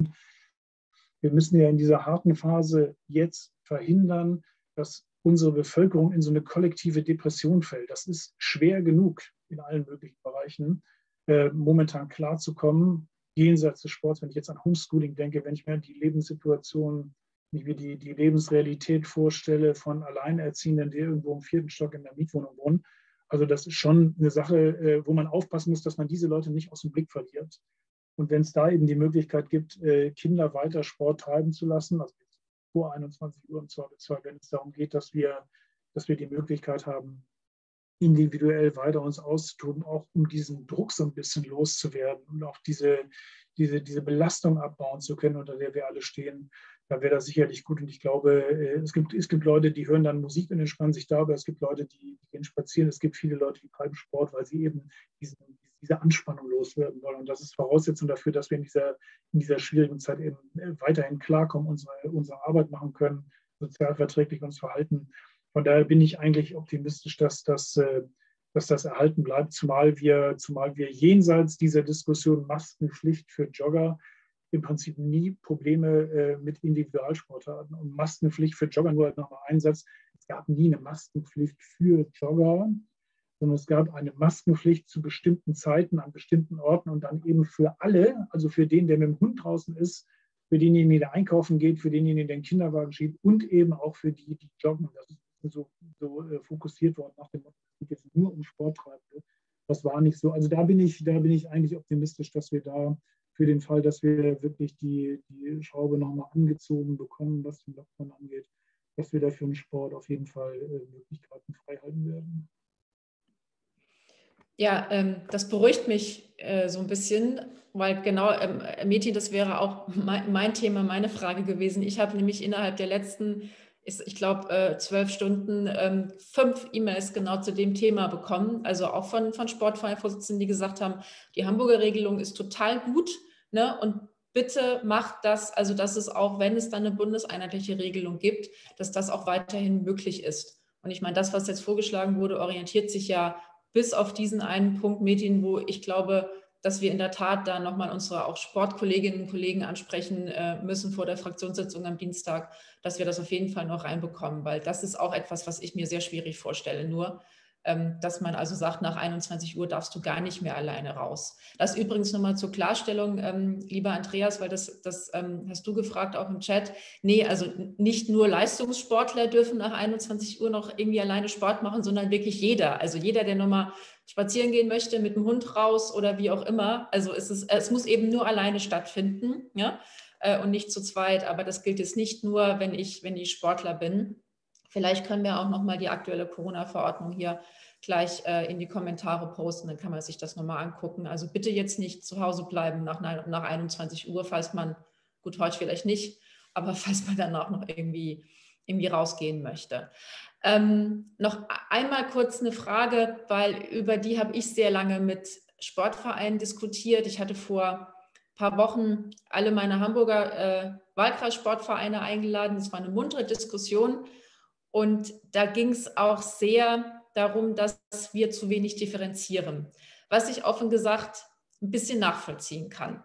wir müssen ja in dieser harten Phase jetzt verhindern, dass unsere Bevölkerung in so eine kollektive Depression fällt. Das ist schwer genug in allen möglichen Bereichen, äh, momentan klarzukommen, jenseits des Sports. Wenn ich jetzt an Homeschooling denke, wenn ich mir die Lebenssituation, wenn ich mir die, die Lebensrealität vorstelle von Alleinerziehenden, die irgendwo im vierten Stock in der Mietwohnung wohnen. Also das ist schon eine Sache, äh, wo man aufpassen muss, dass man diese Leute nicht aus dem Blick verliert. Und wenn es da eben die Möglichkeit gibt, äh, Kinder weiter Sport treiben zu lassen, also vor einundzwanzig Uhr im Zweifelsfall, wenn es darum geht, dass wir, dass wir die Möglichkeit haben, individuell weiter uns auszutoben, auch um diesen Druck so ein bisschen loszuwerden und auch diese, diese, diese Belastung abbauen zu können, unter der wir alle stehen, dann wäre das sicherlich gut. Und ich glaube, es gibt, es gibt Leute, die hören dann Musik und entspannen sich darüber. Es gibt Leute, die gehen spazieren. Es gibt viele Leute, die treiben Sport, weil sie eben diesen, diese Anspannung loswerden wollen. Und das ist Voraussetzung dafür, dass wir in dieser, in dieser schwierigen Zeit eben weiterhin klarkommen, unsere, unsere Arbeit machen können, sozial verträglich uns verhalten. Von daher bin ich eigentlich optimistisch, dass das, dass das erhalten bleibt, zumal wir, zumal wir jenseits dieser Diskussion Maskenpflicht für Jogger im Prinzip nie Probleme äh, mit Individualsport hatten. Und Maskenpflicht für Jogger, nur nochmal ein Satz, es gab nie eine Maskenpflicht für Jogger, sondern es gab eine Maskenpflicht zu bestimmten Zeiten an bestimmten Orten und dann eben für alle, also für den, der mit dem Hund draußen ist, für denjenigen, der einkaufen geht, für denjenigen, der den Kinderwagen schiebt und eben auch für die, die joggen. Das ist so, so äh, fokussiert worden nach dem Motto, es geht jetzt nur um Sporttreibende. Das war nicht so. Also da bin ich, da bin ich eigentlich optimistisch, dass wir da für den Fall, dass wir wirklich die, die Schraube nochmal angezogen bekommen, was den Lockdown angeht, dass wir dafür im Sport auf jeden Fall äh, Möglichkeiten freihalten werden. Ja, ähm, das beruhigt mich äh, so ein bisschen, weil genau, ähm, Metin, das wäre auch mein, mein Thema, meine Frage gewesen. Ich habe nämlich innerhalb der letzten, ist, ich glaube, äh, zwölf Stunden ähm, fünf E-Mails genau zu dem Thema bekommen, also auch von, von Sportvereinvorsitzenden, die gesagt haben, die Hamburger Regelung ist total gut, ne? Und bitte macht das, also dass es auch, wenn es dann eine bundeseinheitliche Regelung gibt, dass das auch weiterhin möglich ist. Und ich meine, das, was jetzt vorgeschlagen wurde, orientiert sich ja bis auf diesen einen Punkt, Metin, wo ich glaube, dass wir in der Tat da nochmal unsere auch Sportkolleginnen und Kollegen ansprechen äh, müssen vor der Fraktionssitzung am Dienstag, dass wir das auf jeden Fall noch reinbekommen, weil das ist auch etwas, was ich mir sehr schwierig vorstelle, nur, ähm, dass man also sagt, nach einundzwanzig Uhr darfst du gar nicht mehr alleine raus. Das übrigens nochmal zur Klarstellung, ähm, lieber Andreas, weil das, das ähm, hast du gefragt auch im Chat. Nee, also nicht nur Leistungssportler dürfen nach einundzwanzig Uhr noch irgendwie alleine Sport machen, sondern wirklich jeder. Also jeder, der nochmal spazieren gehen möchte, mit dem Hund raus oder wie auch immer. Also es, ist, es muss eben nur alleine stattfinden, ja, äh, und nicht zu zweit. Aber das gilt jetzt nicht nur, wenn ich, wenn ich Sportler bin. Vielleicht können wir auch nochmal die aktuelle Corona-Verordnung hier gleich äh, in die Kommentare posten, dann kann man sich das nochmal angucken. Also bitte jetzt nicht zu Hause bleiben nach, nach einundzwanzig Uhr, falls man, gut, heute vielleicht nicht, aber falls man danach noch irgendwie, irgendwie rausgehen möchte. Ähm, noch einmal kurz eine Frage, weil über die habe ich sehr lange mit Sportvereinen diskutiert. Ich hatte vor ein paar Wochen alle meine Hamburger äh, Wahlkreissportvereine eingeladen. Das war eine muntere Diskussion und da ging es auch sehr darum, dass wir zu wenig differenzieren, was ich offen gesagt ein bisschen nachvollziehen kann.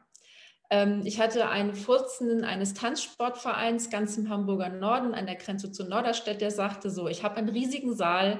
Ich hatte einen Vorsitzenden eines Tanzsportvereins ganz im Hamburger Norden an der Grenze zu Norderstedt, der sagte so, ich habe einen riesigen Saal,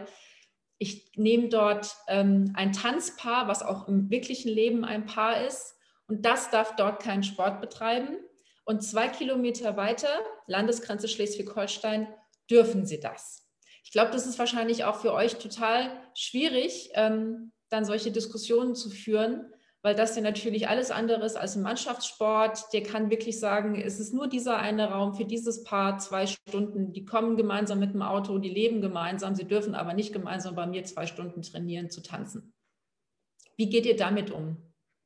ich nehme dort ähm, ein Tanzpaar, was auch im wirklichen Leben ein Paar ist und das darf dort keinen Sport betreiben und zwei Kilometer weiter, Landesgrenze Schleswig-Holstein, dürfen sie das. Ich glaube, das ist wahrscheinlich auch für euch total schwierig, ähm, dann solche Diskussionen zu führen, weil das ja natürlich alles andere ist als ein Mannschaftssport. Der kann wirklich sagen, es ist nur dieser eine Raum für dieses Paar, zwei Stunden, die kommen gemeinsam mit dem Auto, die leben gemeinsam, sie dürfen aber nicht gemeinsam bei mir zwei Stunden trainieren, zu tanzen. Wie geht ihr damit um?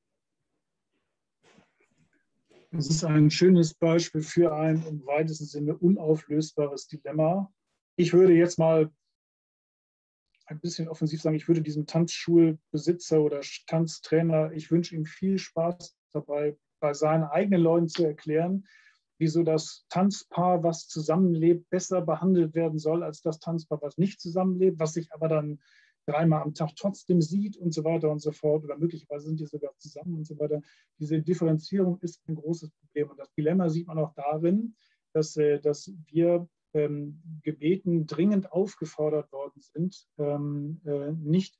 Das ist ein schönes Beispiel für ein im weitesten Sinne unauflösbares Dilemma. Ich würde jetzt mal ein bisschen offensiv sagen, ich würde diesem Tanzschulbesitzer oder Tanztrainer, ich wünsche ihm viel Spaß dabei, bei seinen eigenen Leuten zu erklären, wieso das Tanzpaar, was zusammenlebt, besser behandelt werden soll als das Tanzpaar, was nicht zusammenlebt, was sich aber dann dreimal am Tag trotzdem sieht und so weiter und so fort. Oder möglicherweise sind die sogar zusammen und so weiter. Diese Differenzierung ist ein großes Problem. Und das Dilemma sieht man auch darin, dass, dass wir ähm, gebeten, dringend aufgefordert worden sind, ähm, äh, nicht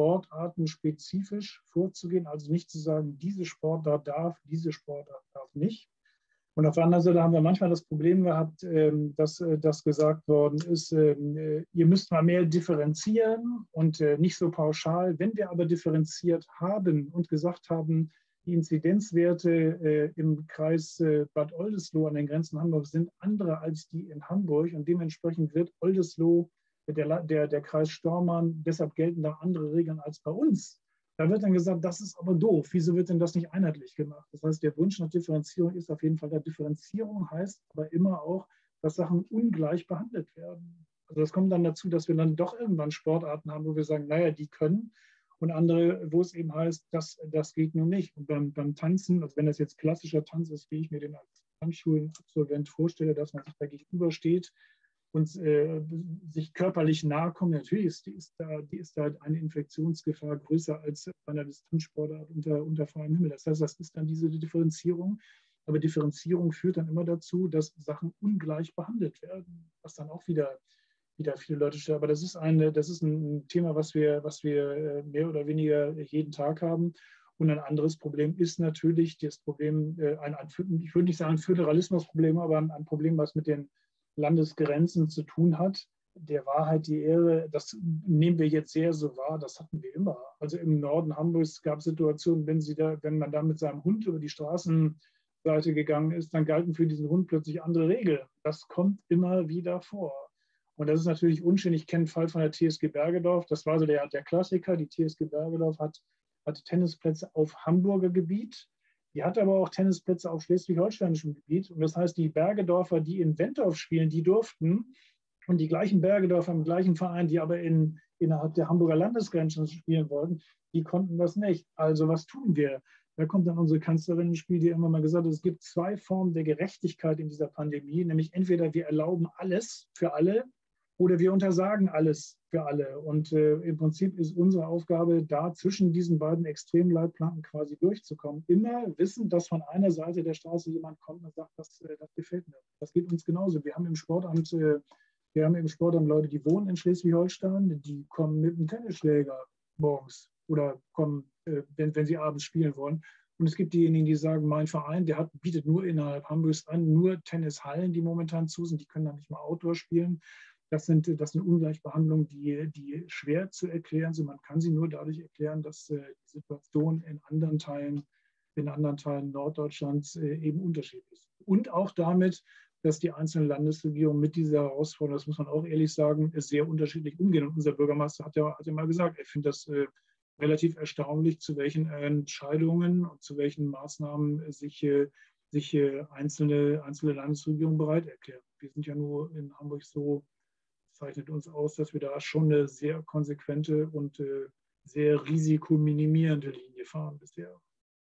sportartenspezifisch vorzugehen, also nicht zu sagen, diese Sportart darf, diese Sportart darf nicht. Und auf der anderen Seite haben wir manchmal das Problem gehabt, dass, dass gesagt worden ist, ihr müsst mal mehr differenzieren und nicht so pauschal. Wenn wir aber differenziert haben und gesagt haben, die Inzidenzwerte im Kreis Bad Oldesloe an den Grenzen Hamburgs sind andere als die in Hamburg und dementsprechend wird Oldesloe, der, der, der Kreis Stormarn, deshalb gelten da andere Regeln als bei uns. Da wird dann gesagt, das ist aber doof. Wieso wird denn das nicht einheitlich gemacht? Das heißt, der Wunsch nach Differenzierung ist auf jeden Fall da. Differenzierung heißt aber immer auch, dass Sachen ungleich behandelt werden. Also das kommt dann dazu, dass wir dann doch irgendwann Sportarten haben, wo wir sagen, naja, die können. Und andere, wo es eben heißt, das, das geht nun nicht. Und beim, beim Tanzen, also wenn das jetzt klassischer Tanz ist, wie ich mir den als Tanzschulenabsolvent vorstelle, dass man sich da gegenübersteht und äh, sich körperlich nahe kommen, natürlich ist, die ist, da, die ist da eine Infektionsgefahr größer als bei einer Distanzsportart unter, unter freiem Himmel. Das heißt, das ist dann diese Differenzierung. Aber Differenzierung führt dann immer dazu, dass Sachen ungleich behandelt werden, was dann auch wieder, wieder viele Leute stört. Aber das ist, eine, das ist ein Thema, was wir, was wir mehr oder weniger jeden Tag haben. Und ein anderes Problem ist natürlich das Problem, ein, ein, ich würde nicht sagen ein Föderalismusproblem, aber ein, ein Problem, was mit den Landesgrenzen zu tun hat. Der Wahrheit die Ehre, das nehmen wir jetzt sehr so wahr, das hatten wir immer. Also im Norden Hamburgs gab es Situationen, wenn, sie da, wenn man da mit seinem Hund über die Straßenseite gegangen ist, dann galten für diesen Hund plötzlich andere Regeln. Das kommt immer wieder vor. Und das ist natürlich unschön. Ich kenne den Fall von der T S G Bergedorf. Das war so der, der Klassiker. Die T S G Bergedorf hat, hat Tennisplätze auf Hamburger Gebiet. Die hat aber auch Tennisplätze auf schleswig-holsteinischem Gebiet. Und das heißt, die Bergedorfer, die in Wentorf spielen, die durften. Und die gleichen Bergedorfer im gleichen Verein, die aber in, innerhalb der Hamburger Landesgrenzen spielen wollten, die konnten das nicht. Also was tun wir? Da kommt dann unsere Kanzlerin ins Spiel, die immer mal gesagt hat, es gibt zwei Formen der Gerechtigkeit in dieser Pandemie. Nämlich entweder wir erlauben alles für alle oder wir untersagen alles für alle. Und äh, im Prinzip ist unsere Aufgabe, da zwischen diesen beiden Extremleitplanken quasi durchzukommen. Immer wissen, dass von einer Seite der Straße jemand kommt und sagt, das, äh, das gefällt mir. Das geht uns genauso. Wir haben im Sportamt, äh, wir haben im Sportamt Leute, die wohnen in Schleswig-Holstein, die kommen mit einem Tennisschläger morgens oder kommen, äh, wenn, wenn sie abends spielen wollen. Und es gibt diejenigen, die sagen, mein Verein, der hat, bietet nur innerhalb Hamburgs an, nur Tennishallen, die momentan zu sind, die können dann nicht mal Outdoor spielen. Das sind, das sind Ungleichbehandlungen, die, die schwer zu erklären sind. Man kann sie nur dadurch erklären, dass äh, die Situation in anderen Teilen, in anderen Teilen Norddeutschlands äh, eben unterschiedlich ist. Und auch damit, dass die einzelnen Landesregierungen mit dieser Herausforderung, das muss man auch ehrlich sagen, sehr unterschiedlich umgehen. Und unser Bürgermeister hat ja, hat ja mal gesagt, er findet das äh, relativ erstaunlich, zu welchen Entscheidungen und zu welchen Maßnahmen sich, äh, sich äh, einzelne, einzelne Landesregierungen bereit erklären. Wir sind ja nur in Hamburg so, zeichnet uns aus, dass wir da schon eine sehr konsequente und äh, sehr risikominimierende Linie fahren bisher.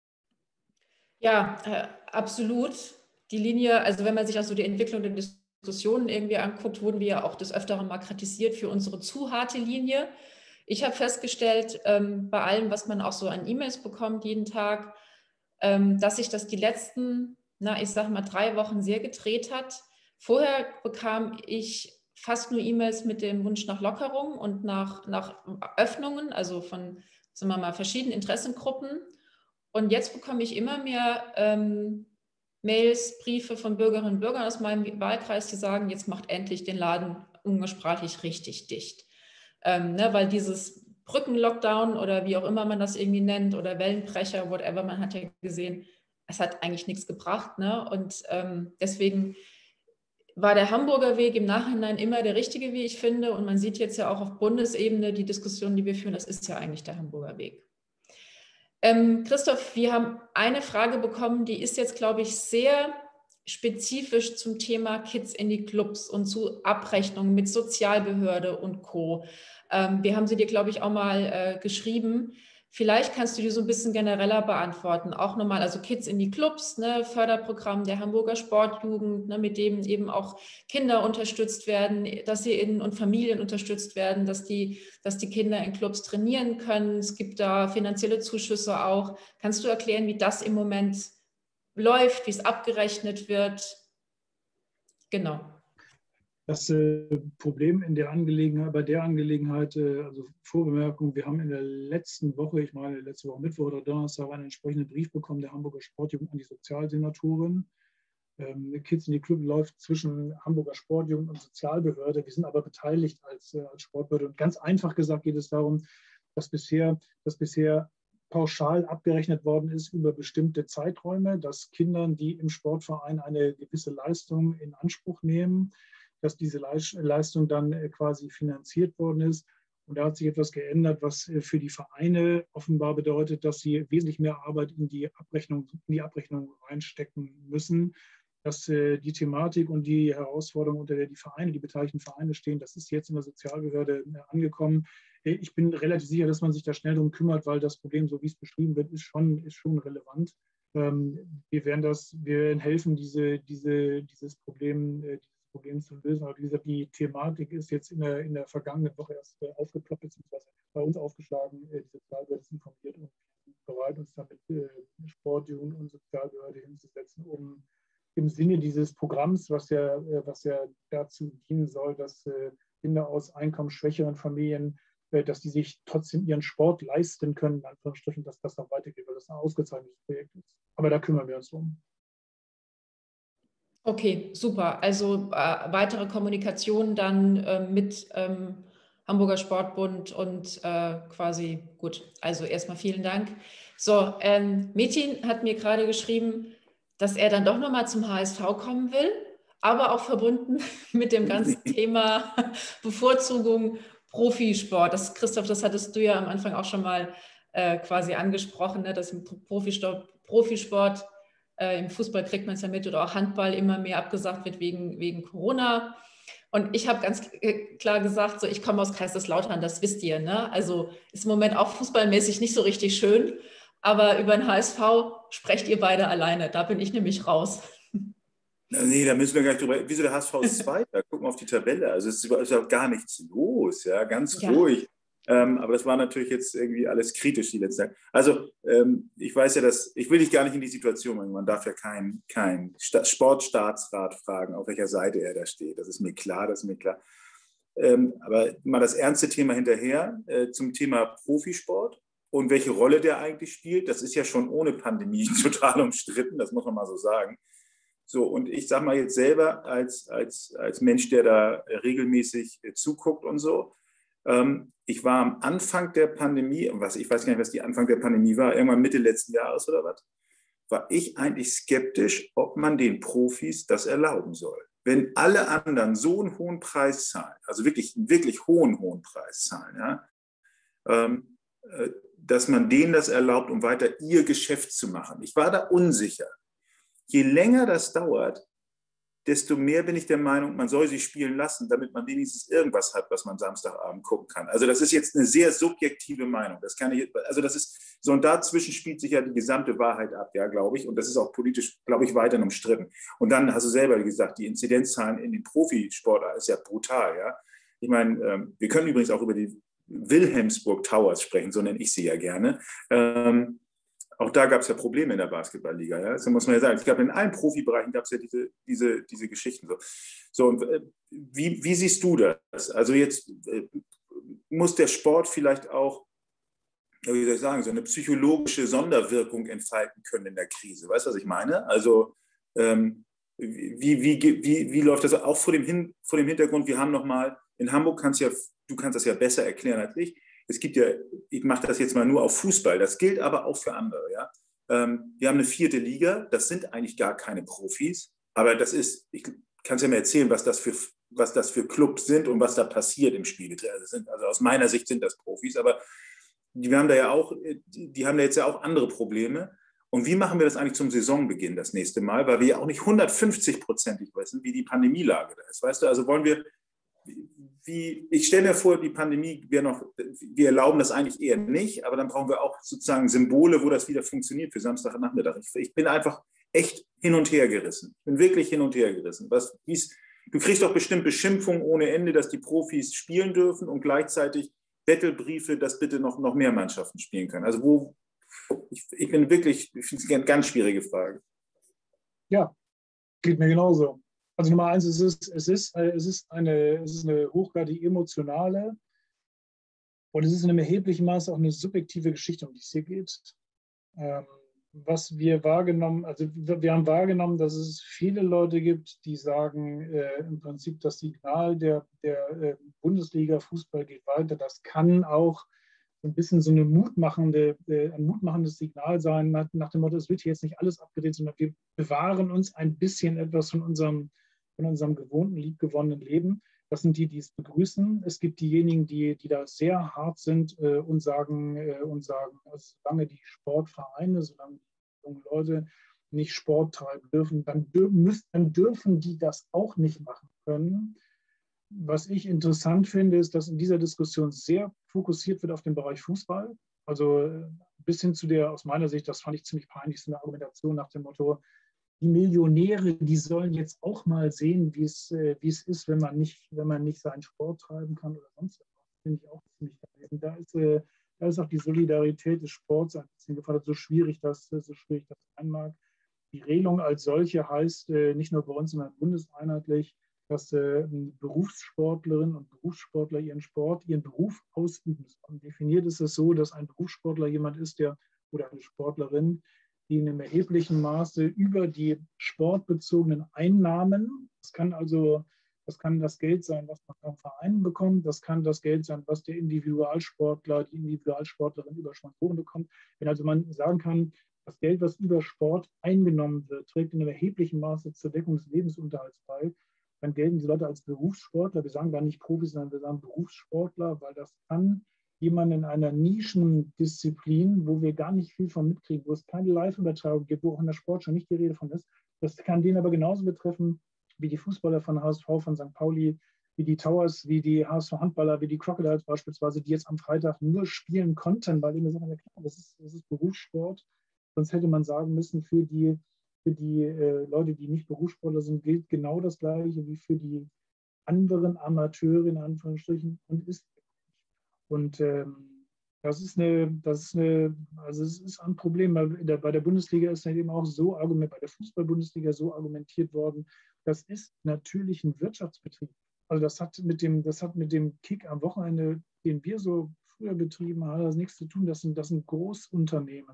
Ja, äh, absolut. Die Linie, also wenn man sich auch so die Entwicklung der Diskussionen irgendwie anguckt, wurden wir ja auch des Öfteren mal kritisiert für unsere zu harte Linie. Ich habe festgestellt, ähm, bei allem, was man auch so an E-Mails bekommt jeden Tag, ähm, dass sich das die letzten, na, ich sag mal, drei Wochen sehr gedreht hat. Vorher bekam ich fast nur E-Mails mit dem Wunsch nach Lockerung und nach, nach Öffnungen, also von, sagen wir mal, verschiedenen Interessengruppen. Und jetzt bekomme ich immer mehr ähm, Mails, Briefe von Bürgerinnen und Bürgern aus meinem Wahlkreis, die sagen, jetzt macht endlich den Laden umgangssprachlich richtig dicht. Ähm, ne, weil dieses Brückenlockdown oder wie auch immer man das irgendwie nennt oder Wellenbrecher, whatever, man hat ja gesehen, es hat eigentlich nichts gebracht. Ne? Und ähm, deswegen war der Hamburger Weg im Nachhinein immer der richtige, wie ich finde. Und man sieht jetzt ja auch auf Bundesebene die Diskussion, die wir führen, das ist ja eigentlich der Hamburger Weg. Ähm, Christoph, wir haben eine Frage bekommen, die ist jetzt, glaube ich, sehr spezifisch zum Thema Kids in die Clubs und zu Abrechnungen mit Sozialbehörde und Co. Ähm, wir haben sie dir, glaube ich, auch mal äh, geschrieben. Vielleicht kannst du die so ein bisschen genereller beantworten. Auch nochmal, also Kids in die Clubs, ne, Förderprogramm der Hamburger Sportjugend, ne, mit dem eben auch Kinder unterstützt werden, dass sie in und Familien unterstützt werden, dass die, dass die Kinder in Clubs trainieren können. Es gibt da finanzielle Zuschüsse auch. Kannst du erklären, wie das im Moment läuft, wie es abgerechnet wird? Genau. Das äh, Problem in der Angelegenheit, bei der Angelegenheit, äh, also Vorbemerkung, wir haben in der letzten Woche, ich meine letzte Woche Mittwoch oder Donnerstag, einen entsprechenden Brief bekommen der Hamburger Sportjugend an die Sozialsenatorin. Ähm, Kids in die Club läuft zwischen Hamburger Sportjugend und Sozialbehörde. Wir sind aber beteiligt als, äh, als Sportbehörde. Und ganz einfach gesagt geht es darum, dass bisher, dass bisher pauschal abgerechnet worden ist über bestimmte Zeiträume, dass Kindern, die im Sportverein eine gewisse Leistung in Anspruch nehmen, dass diese Leistung dann quasi finanziert worden ist. Und da hat sich etwas geändert, was für die Vereine offenbar bedeutet, dass sie wesentlich mehr Arbeit in die Abrechnung, in die Abrechnung reinstecken müssen. Dass die Thematik und die Herausforderung, unter der die Vereine, die beteiligten Vereine stehen, das ist jetzt in der Sozialbehörde angekommen. Ich bin relativ sicher, dass man sich da schnell darum kümmert, weil das Problem, so wie es beschrieben wird, ist schon, ist schon relevant. Wir werden das, wir werden helfen, diese, diese, dieses Problem, Problem zu lösen. Aber wie gesagt, die Thematik ist jetzt in der, in der vergangenen Woche erst aufgeploppt, beziehungsweise bei uns aufgeschlagen. Die Sozialbehörde ist informiert und bereit, uns damit Sportjugend und Sozialbehörde hinzusetzen, um im Sinne dieses Programms, was ja, was ja dazu dienen soll, dass Kinder aus einkommensschwächeren Familien, dass die sich trotzdem ihren Sport leisten können, in Anführungsstrichen, dass das noch weitergeht, weil das ein ausgezeichnetes Projekt ist. Aber da kümmern wir uns drum. Okay, super. Also äh, weitere Kommunikation dann äh, mit ähm, Hamburger Sportbund und äh, quasi gut. Also erstmal vielen Dank. So, ähm, Metin hat mir gerade geschrieben, dass er dann doch nochmal zum H S V kommen will, aber auch verbunden mit dem ganzen Thema Bevorzugung Profisport. Das, Christoph, das hattest du ja am Anfang auch schon mal äh, quasi angesprochen, ne, dass im Profisport, Profisport Äh, im Fußball kriegt man es ja mit oder auch Handball immer mehr abgesagt wird wegen, wegen Corona. Und ich habe ganz klar gesagt, so, ich komme aus Kaiserslautern, das wisst ihr. Ne? Also ist im Moment auch fußballmäßig nicht so richtig schön, aber über den H S V sprecht ihr beide alleine. Da bin ich nämlich raus. Nee, da müssen wir gar nicht drüber. Wieso der H S V ist Zweiter? Guck mal auf die Tabelle. Also es ist ja gar nichts los, ja, ganz ja. ruhig. Ähm, aber das war natürlich jetzt irgendwie alles kritisch die letzte Zeit. Also ähm, ich weiß ja, dass, ich will dich gar nicht in die Situation bringen, man darf ja keinen kein Sportstaatsrat fragen, auf welcher Seite er da steht. Das ist mir klar, das ist mir klar. Ähm, aber mal das ernste Thema hinterher äh, zum Thema Profisport und welche Rolle der eigentlich spielt. Das ist ja schon ohne Pandemie total umstritten, das muss man mal so sagen. So, und ich sage mal jetzt selber als, als, als Mensch, der da regelmäßig äh, zuguckt und so, ich war am Anfang der Pandemie, was, ich weiß gar nicht, was die Anfang der Pandemie war, irgendwann Mitte letzten Jahres oder was, war ich eigentlich skeptisch, ob man den Profis das erlauben soll. Wenn alle anderen so einen hohen Preis zahlen, also wirklich einen wirklich hohen, hohen Preis zahlen, ja, ähm, dass man denen das erlaubt, um weiter ihr Geschäft zu machen. Ich war da unsicher. Je länger das dauert, desto mehr bin ich der Meinung, man soll sie spielen lassen, damit man wenigstens irgendwas hat, was man Samstagabend gucken kann. Also das ist jetzt eine sehr subjektive Meinung. Das kann ich, also das ist so, und dazwischen spielt sich ja die gesamte Wahrheit ab, ja, glaube ich. Und das ist auch politisch, glaube ich, weiterhin umstritten. Und dann hast du selber gesagt, die Inzidenzzahlen in den Profisport ist ja brutal, ja. Ich meine, wir können übrigens auch über die Wilhelmsburg Towers sprechen, so nenne ich sie ja gerne. Ähm, Auch da gab es ja Probleme in der Basketballliga. Ja? Das muss man ja sagen. Ich glaube, in allen Profibereichen gab es ja diese, diese, diese Geschichten. So, so und, äh, wie, wie siehst du das? Also jetzt äh, muss der Sport vielleicht auch, wie soll ich sagen, so eine psychologische Sonderwirkung entfalten können in der Krise. Weißt du, was ich meine? Also ähm, wie, wie, wie, wie läuft das auch vor dem, Hin, vor dem Hintergrund? Wir haben nochmal, in Hamburg kannst ja, du kannst das ja besser erklären als ich, es gibt ja, ich mache das jetzt mal nur auf Fußball, das gilt aber auch für andere. Ja? Ähm, wir haben eine vierte Liga, das sind eigentlich gar keine Profis, aber das ist, ich kann es ja mal erzählen, was das, für, was das für Clubs sind und was da passiert im Spielbetrieb. Also, also aus meiner Sicht sind das Profis, aber die haben da ja auch, die, die haben da jetzt ja auch andere Probleme. Und wie machen wir das eigentlich zum Saisonbeginn das nächste Mal? Weil wir ja auch nicht hundertfünfzig-prozentig wissen, wie die Pandemielage da ist. Weißt du, also wollen wir, wie, ich stelle mir vor, die Pandemie wäre noch, wir erlauben das eigentlich eher nicht, aber dann brauchen wir auch sozusagen Symbole, wo das wieder funktioniert für Samstagnachmittag. Ich, ich bin einfach echt hin und her gerissen. Ich bin wirklich hin und her gerissen. Was, du kriegst doch bestimmt Beschimpfungen ohne Ende, dass die Profis spielen dürfen und gleichzeitig Bettelbriefe, dass bitte noch, noch mehr Mannschaften spielen können. Also wo, ich, ich bin wirklich, ich finde es eine ganz schwierige Frage. Ja, geht mir genauso. Also Nummer eins, es ist, es ist, es ist, eine, es ist eine hochgradig emotionale und es ist in einem erheblichen Maße auch eine subjektive Geschichte, um die es hier geht. Ähm, was wir wahrgenommen, also wir haben wahrgenommen, dass es viele Leute gibt, die sagen, äh, im Prinzip das Signal der, der äh, Bundesliga Fußball geht weiter. Das kann auch ein bisschen so eine mutmachende, äh, ein mutmachendes Signal sein, nach, nach dem Motto, es wird hier jetzt nicht alles abgedreht, sondern wir bewahren uns ein bisschen etwas von unserem, von unserem gewohnten, liebgewonnenen Leben. Das sind die, die es begrüßen. Es gibt diejenigen, die, die da sehr hart sind äh, und sagen, äh, und sagen, also solange die Sportvereine, solange die jungen Leute nicht Sport treiben dürfen, dann, dür müssen, dann dürfen die das auch nicht machen können. Was ich interessant finde, ist, dass in dieser Diskussion sehr fokussiert wird auf den Bereich Fußball. Also bis hin zu der, aus meiner Sicht, das fand ich ziemlich peinlich, so eine Argumentation nach dem Motto, die Millionäre, die sollen jetzt auch mal sehen, wie es, wie es ist, wenn man nicht, wenn man nicht seinen Sport treiben kann oder sonst was. Das finde ich auch ziemlich daneben. Da ist, da ist auch die Solidarität des Sports ein bisschen gefordert, so schwierig das, so schwierig das sein mag. Die Regelung als solche heißt nicht nur bei uns, sondern bundeseinheitlich, dass äh, Berufssportlerinnen und Berufssportler ihren Sport, ihren Beruf ausüben. Und definiert ist es so, dass ein Berufssportler jemand ist, der oder eine Sportlerin, die in einem erheblichen Maße über die sportbezogenen Einnahmen, das kann also, das kann das Geld sein, was man vom Verein bekommt, das kann das Geld sein, was der Individualsportler, die Individualsportlerin über Sponsoren bekommt. Wenn also man sagen kann, das Geld, was über Sport eingenommen wird, trägt in einem erheblichen Maße zur Deckung des Lebensunterhalts bei, dann gelten die Leute als Berufssportler. Wir sagen gar nicht Profis, sondern wir sagen Berufssportler, weil das kann jemand in einer Nischendisziplin, wo wir gar nicht viel von mitkriegen, wo es keine Live-Übertragung gibt, wo auch in der Sport schon nicht die Rede von ist. Das kann den aber genauso betreffen wie die Fußballer von H S V, von Sankt Pauli, wie die Towers, wie die H S V-Handballer, wie die Crocodiles beispielsweise, die jetzt am Freitag nur spielen konnten, weil ihnen sagen, ja klar, das ist, das ist Berufssport. Sonst hätte man sagen müssen, für die Für die äh, Leute, die nicht Berufssportler sind, gilt genau das Gleiche wie für die anderen Amateure in Anführungsstrichen und ist. Und ähm, das ist eine, das ist eine, also es ist ein Problem, weil in der, bei der Bundesliga ist eben auch so argumentiert, bei der Fußball-Bundesliga so argumentiert worden, das ist natürlich ein Wirtschaftsbetrieb. Also das hat mit dem, das hat mit dem Kick am Wochenende, den wir so früher betrieben haben, das nichts zu tun. Das sind, das sind Großunternehmen,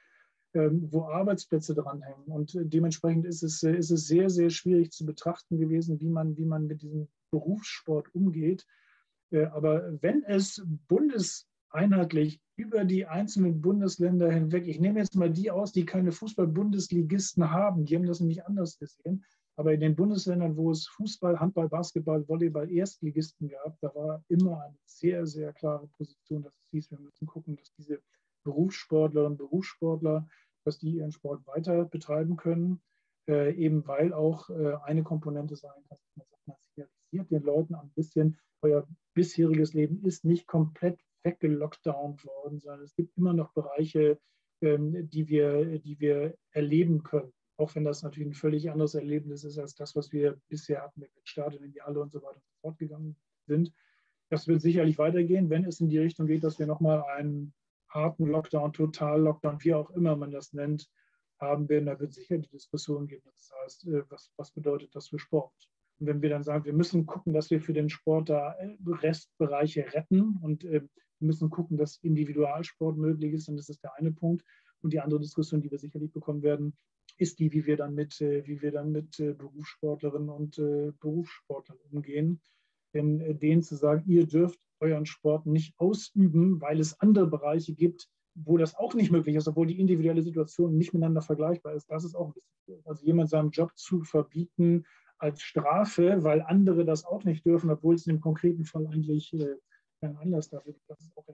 wo Arbeitsplätze dranhängen. Und dementsprechend ist es, ist es sehr, sehr schwierig zu betrachten gewesen, wie man, wie man mit diesem Berufssport umgeht. Aber wenn es bundeseinheitlich über die einzelnen Bundesländer hinweg, ich nehme jetzt mal die aus, die keine Fußball-Bundesligisten haben, die haben das nämlich anders gesehen, aber in den Bundesländern, wo es Fußball, Handball, Basketball, Volleyball, Erstligisten gab, da war immer eine sehr, sehr klare Position, dass es hieß, wir müssen gucken, dass diese Berufssportlerinnen und Berufssportler, dass die ihren Sport weiter betreiben können, äh, eben weil auch äh, eine Komponente sein kann, dass man sagt, man signalisiert den Leuten ein bisschen, euer bisheriges Leben ist nicht komplett weggelockdownt worden, sondern es gibt immer noch Bereiche, ähm, die wir, die wir erleben können. Auch wenn das natürlich ein völlig anderes Erlebnis ist als das, was wir bisher hatten mit Stadien in die Halle und so weiter und so fort gegangen sind. Das wird sicherlich weitergehen, wenn es in die Richtung geht, dass wir nochmal einen harten Lockdown, Total-Lockdown, wie auch immer man das nennt, haben werden. Da wird sicher die Diskussion geben. Das heißt, was, was bedeutet das für Sport? Und wenn wir dann sagen, wir müssen gucken, dass wir für den Sport da Restbereiche retten und wir müssen gucken, dass Individualsport möglich ist, dann ist das der eine Punkt. Und die andere Diskussion, die wir sicherlich bekommen werden, ist die, wie wir dann mit, wie wir dann mit Berufssportlerinnen und Berufssportlern umgehen. Denn denen zu sagen, ihr dürft euren Sport nicht ausüben, weil es andere Bereiche gibt, wo das auch nicht möglich ist, obwohl die individuelle Situation nicht miteinander vergleichbar ist. Das ist auch ein bisschen, also jemand seinem Job zu verbieten als Strafe, weil andere das auch nicht dürfen, obwohl es in dem konkreten Fall eigentlich äh, keinen Anlass dafür gibt. Das ist auch relativ schwierig.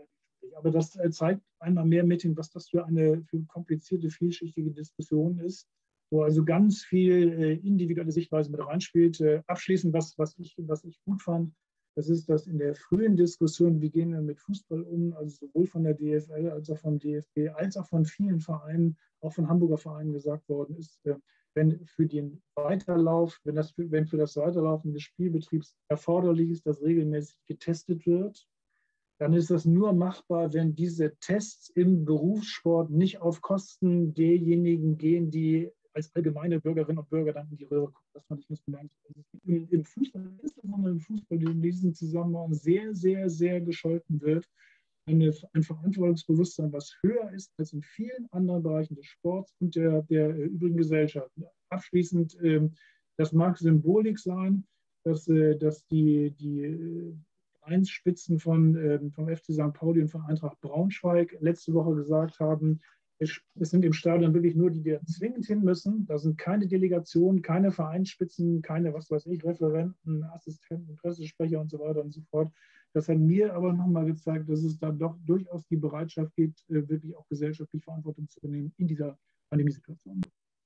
unterschiedlich. Aber das zeigt einmal mehr mit, was das für eine für komplizierte, vielschichtige Diskussion ist, wo also ganz viel äh, individuelle Sichtweise mit reinspielt. Äh, abschließend, was, was, ich, was ich gut fand, das ist, dass in der frühen Diskussion, wie gehen wir mit Fußball um, also sowohl von der D F L als auch vom D F B, als auch von vielen Vereinen, auch von Hamburger Vereinen gesagt worden ist, äh, wenn für den Weiterlauf, wenn, das, wenn für das Weiterlaufen des Spielbetriebs erforderlich ist, dass regelmäßig getestet wird, dann ist das nur machbar, wenn diese Tests im Berufssport nicht auf Kosten derjenigen gehen, die als allgemeine Bürgerinnen und Bürger dann in die Röhre gucken. Das fand ich ganz bemerkenswert. Im, Im Fußball, insbesondere im Fußball, in diesem Zusammenhang sehr, sehr, sehr gescholten wird. Eine, ein Verantwortungsbewusstsein, was höher ist als in vielen anderen Bereichen des Sports und der, der äh, übrigen Gesellschaft. Abschließend, äh, das mag Symbolik sein, dass, äh, dass die, die äh, Vereinsspitzen von, äh, vom F C Sankt Pauli und von Eintracht Braunschweig letzte Woche gesagt haben, es, es sind im Stadion wirklich nur die, die zwingend hin müssen. Da sind keine Delegationen, keine Vereinsspitzen, keine, was weiß ich, Referenten, Assistenten, Pressesprecher und so weiter und so fort. Das hat mir aber nochmal gezeigt, dass es da doch durchaus die Bereitschaft gibt, wirklich auch gesellschaftlich Verantwortung zu übernehmen in dieser Pandemiesituation.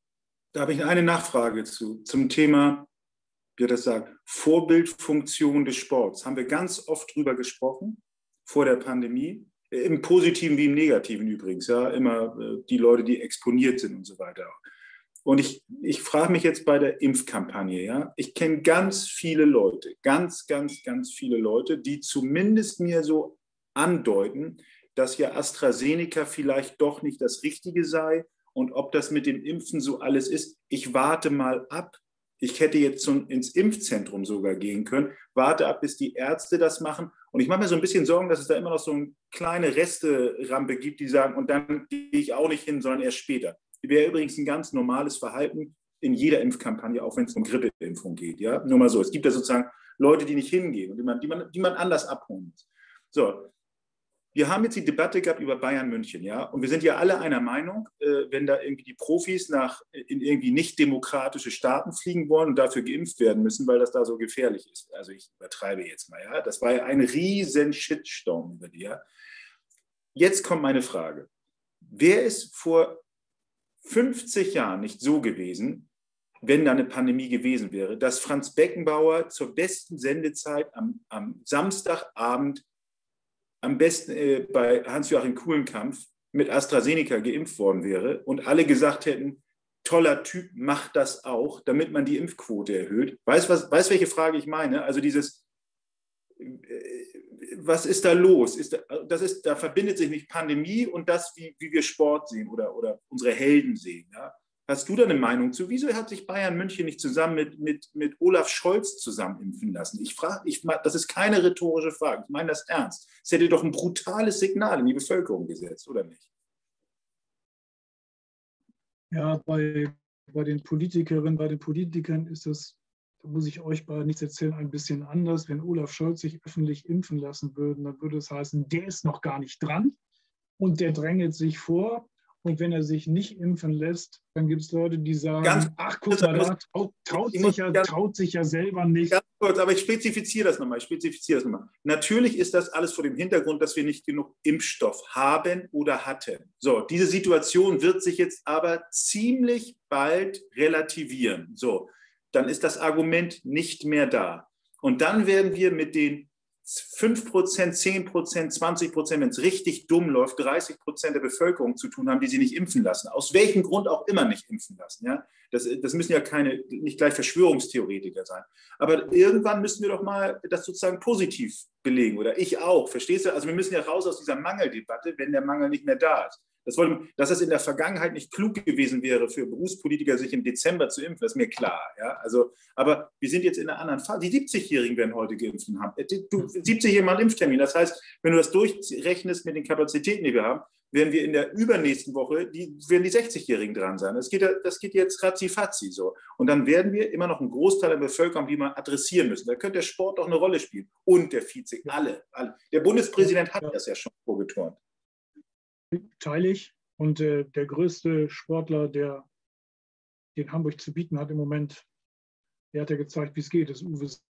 Da habe ich eine Nachfrage zu, zum Thema, wie er das sagt, Vorbildfunktion des Sports. Haben wir ganz oft drüber gesprochen vor der Pandemie, im Positiven wie im Negativen übrigens, ja, immer die Leute, die exponiert sind und so weiter. Und ich, ich frage mich jetzt bei der Impfkampagne, ja, ich kenne ganz viele Leute, ganz, ganz, ganz viele Leute, die zumindest mir so andeuten, dass ja AstraZeneca vielleicht doch nicht das Richtige sei und ob das mit dem Impfen so alles ist. Ich warte mal ab. Ich hätte jetzt zum, ins Impfzentrum sogar gehen können, warte ab, bis die Ärzte das machen. Und ich mache mir so ein bisschen Sorgen, dass es da immer noch so eine kleine Resterampe gibt, die sagen, und dann gehe ich auch nicht hin, sondern erst später. Wäre übrigens ein ganz normales Verhalten in jeder Impfkampagne, auch wenn es um Grippeimpfung geht. Ja? Nur mal so. Es gibt ja sozusagen Leute, die nicht hingehen und die man, die man, die man anders abholen muss. So, wir haben jetzt die Debatte gehabt über Bayern München, ja, und wir sind ja alle einer Meinung, äh, wenn da irgendwie die Profis nach in irgendwie nicht demokratische Staaten fliegen wollen und dafür geimpft werden müssen, weil das da so gefährlich ist. Also ich übertreibe jetzt mal, ja. Das war ja ein riesen Shitstorm über die. Ja? Jetzt kommt meine Frage. Wäre es vor fünfzig Jahren nicht so gewesen, wenn da eine Pandemie gewesen wäre, dass Franz Beckenbauer zur besten Sendezeit am, am Samstagabend am besten äh, bei Hans-Joachim Kulenkampf mit AstraZeneca geimpft worden wäre und alle gesagt hätten, toller Typ, macht das auch, damit man die Impfquote erhöht. Weißt du, weiß, welche Frage ich meine? Also dieses, äh, was ist da los? Ist da, das ist, da verbindet sich nicht Pandemie und das, wie, wie wir Sport sehen oder, oder unsere Helden sehen. Ja? Hast du da eine Meinung zu? Wieso hat sich Bayern München nicht zusammen mit, mit, mit Olaf Scholz zusammen impfen lassen? Ich frage, ich, das ist keine rhetorische Frage. Ich meine das ernst. Es hätte doch ein brutales Signal in die Bevölkerung gesetzt, oder nicht? Ja, bei, bei den Politikerinnen, bei den Politikern ist das, da muss ich euch bei nichts erzählen, ein bisschen anders. Wenn Olaf Scholz sich öffentlich impfen lassen würde, dann würde es heißen, der ist noch gar nicht dran und der drängelt sich vor. Und wenn er sich nicht impfen lässt, dann gibt es Leute, die sagen, ganz, ach guck mal, da traut, traut, sich ja, ganz, traut sich ja selber nicht. Ganz kurz, aber ich spezifiziere das nochmal, ich spezifiziere das nochmal. Natürlich ist das alles vor dem Hintergrund, dass wir nicht genug Impfstoff haben oder hatten. So, diese Situation wird sich jetzt aber ziemlich bald relativieren. So, dann ist das Argument nicht mehr da. Und dann werden wir mit den fünf Prozent, zehn Prozent, zwanzig Prozent, wenn es richtig dumm läuft, dreißig Prozent der Bevölkerung zu tun haben, die sie nicht impfen lassen. Aus welchem Grund auch immer nicht impfen lassen. Ja? Das, das müssen ja keine, nicht gleich Verschwörungstheoretiker sein. Aber irgendwann müssen wir doch mal das sozusagen positiv belegen. Oder ich auch. Verstehst du? Also wir müssen ja raus aus dieser Mangeldebatte, wenn der Mangel nicht mehr da ist. Das wollte, dass es in der Vergangenheit nicht klug gewesen wäre, für Berufspolitiker sich im Dezember zu impfen, das ist mir klar. Ja? Also, aber wir sind jetzt in einer anderen Phase. Die siebzigjährigen werden heute geimpft haben. Du, siebzigjährige mal einen Impftermin. Das heißt, wenn du das durchrechnest mit den Kapazitäten, die wir haben, werden wir in der übernächsten Woche, die, werden die sechzigjährigen dran sein. Das geht, das geht jetzt ratzifatzi so. Und dann werden wir immer noch einen Großteil der Bevölkerung, die wir adressieren müssen. Da könnte der Sport doch eine Rolle spielen. Und der Vize, alle. alle. Der Bundespräsident hat das ja schon vorgeturnt. Teile ich. Und äh, der größte Sportler, der den Hamburg zu bieten hat im Moment, der hat ja gezeigt, wie es geht, ist Uwe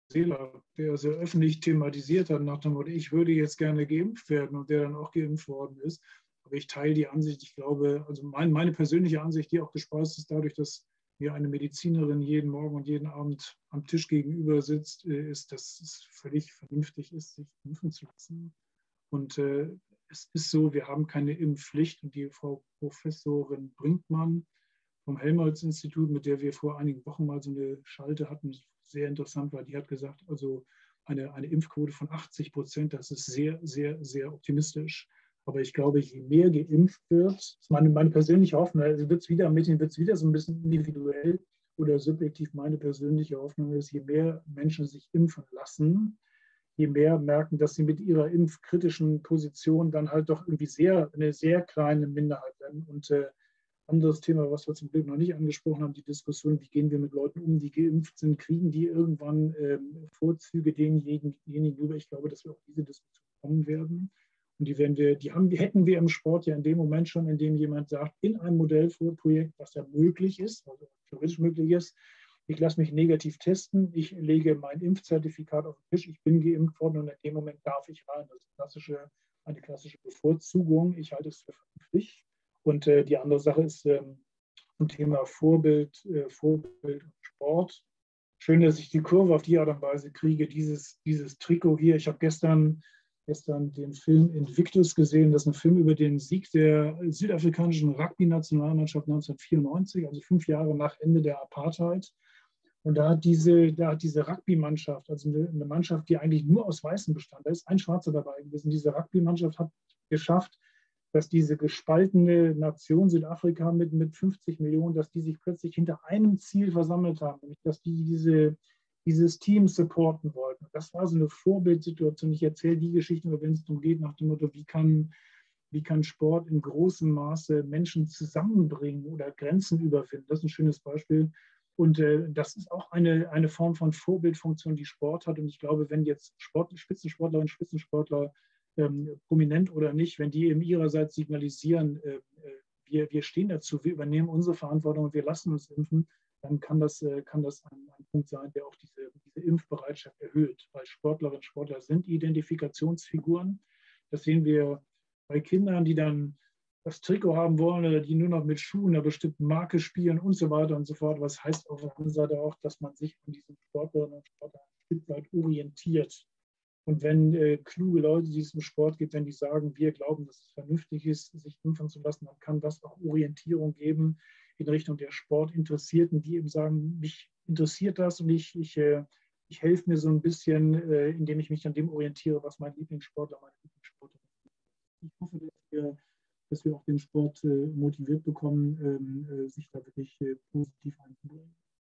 Seeler, der sehr öffentlich thematisiert hat, nach dem Motto, ich würde jetzt gerne geimpft werden und der dann auch geimpft worden ist. Aber ich teile die Ansicht, ich glaube, also mein, meine persönliche Ansicht, die auch gespeist ist dadurch, dass mir eine Medizinerin jeden Morgen und jeden Abend am Tisch gegenüber sitzt, ist, dass es völlig vernünftig ist, sich impfen zu lassen. Und äh, es ist so, wir haben keine Impfpflicht und die Frau Professorin Brinkmann vom Helmholtz-Institut, mit der wir vor einigen Wochen mal so eine Schalte hatten, sehr interessant war, die hat gesagt, also eine, eine Impfquote von achtzig Prozent, das ist sehr, sehr, sehr optimistisch. Aber ich glaube, je mehr geimpft wird, das ist meine, meine persönliche Hoffnung, also wird es wieder, wieder so ein bisschen individuell oder subjektiv meine persönliche Hoffnung ist, je mehr Menschen sich impfen lassen, je mehr merken, dass sie mit ihrer impfkritischen Position dann halt doch irgendwie sehr, eine sehr kleine Minderheit werden. Und äh, anderes Thema, was wir zum Glück noch nicht angesprochen haben, die Diskussion, wie gehen wir mit Leuten um, die geimpft sind, kriegen die irgendwann ähm, Vorzüge denjenigen gegenüber. Ich glaube, dass wir auch diese Diskussion kommen werden. Und die, werden wir, die, haben, die hätten wir im Sport ja in dem Moment schon, in dem jemand sagt, in einem Modellprojekt, was ja möglich ist, also theoretisch möglich ist, ich lasse mich negativ testen, ich lege mein Impfzertifikat auf den Tisch, ich bin geimpft worden und in dem Moment darf ich rein. Das ist klassische, eine klassische Bevorzugung. Ich halte es für vernünftig. Und äh, die andere Sache ist ähm, zum Thema Vorbild, äh, Vorbild und Sport. Schön, dass ich die Kurve auf die Art und Weise kriege. Dieses, dieses Trikot hier, ich habe gestern, gestern den Film Invictus gesehen. Das ist ein Film über den Sieg der südafrikanischen Rugby-Nationalmannschaft neunzehnhundertvierundneunzig, also fünf Jahre nach Ende der Apartheid. Und da hat diese, da hat diese Rugby-Mannschaft, also eine, eine Mannschaft, die eigentlich nur aus Weißen bestand, da ist ein Schwarzer dabei gewesen. Diese Rugby-Mannschaft hat geschafft, dass diese gespaltene Nation Südafrika mit, mit fünfzig Millionen, dass die sich plötzlich hinter einem Ziel versammelt haben, nämlich dass die diese, dieses Team supporten wollten. Das war so eine Vorbildsituation. Ich erzähle die Geschichte, wenn es darum geht, nach dem Motto, wie kann, wie kann Sport in großem Maße Menschen zusammenbringen oder Grenzen überwinden. Das ist ein schönes Beispiel. Und äh, das ist auch eine, eine Form von Vorbildfunktion, die Sport hat. Und ich glaube, wenn jetzt Sport, Spitzensportlerinnen und Spitzensportler ähm, prominent oder nicht, wenn die eben ihrerseits signalisieren, äh, wir, wir stehen dazu, wir übernehmen unsere Verantwortung und wir lassen uns impfen, dann kann das, äh, kann das ein, ein Punkt sein, der auch diese, diese Impfbereitschaft erhöht. Weil Sportlerinnen und Sportler sind Identifikationsfiguren. Das sehen wir bei Kindern, die dann das Trikot haben wollen oder die nur noch mit Schuhen einer bestimmten Marke spielen und so weiter und so fort. Was heißt auf der anderen Seite auch, dass man sich an diesen Sportlerinnen und Sportlern ein Stück weit orientiert. Und wenn äh, kluge Leute, die es im Sport gibt, wenn die sagen, wir glauben, dass es vernünftig ist, sich impfen zu lassen, dann kann das auch Orientierung geben in Richtung der Sportinteressierten, die eben sagen, mich interessiert das und ich, ich, äh, ich helfe mir so ein bisschen, äh, indem ich mich an dem orientiere, was mein Lieblingssportler, meine Lieblingssportler ist. Ich hoffe, dass wir dass wir auch den Sport äh, motiviert bekommen, ähm, äh, sich da wirklich äh, positiv einzubringen.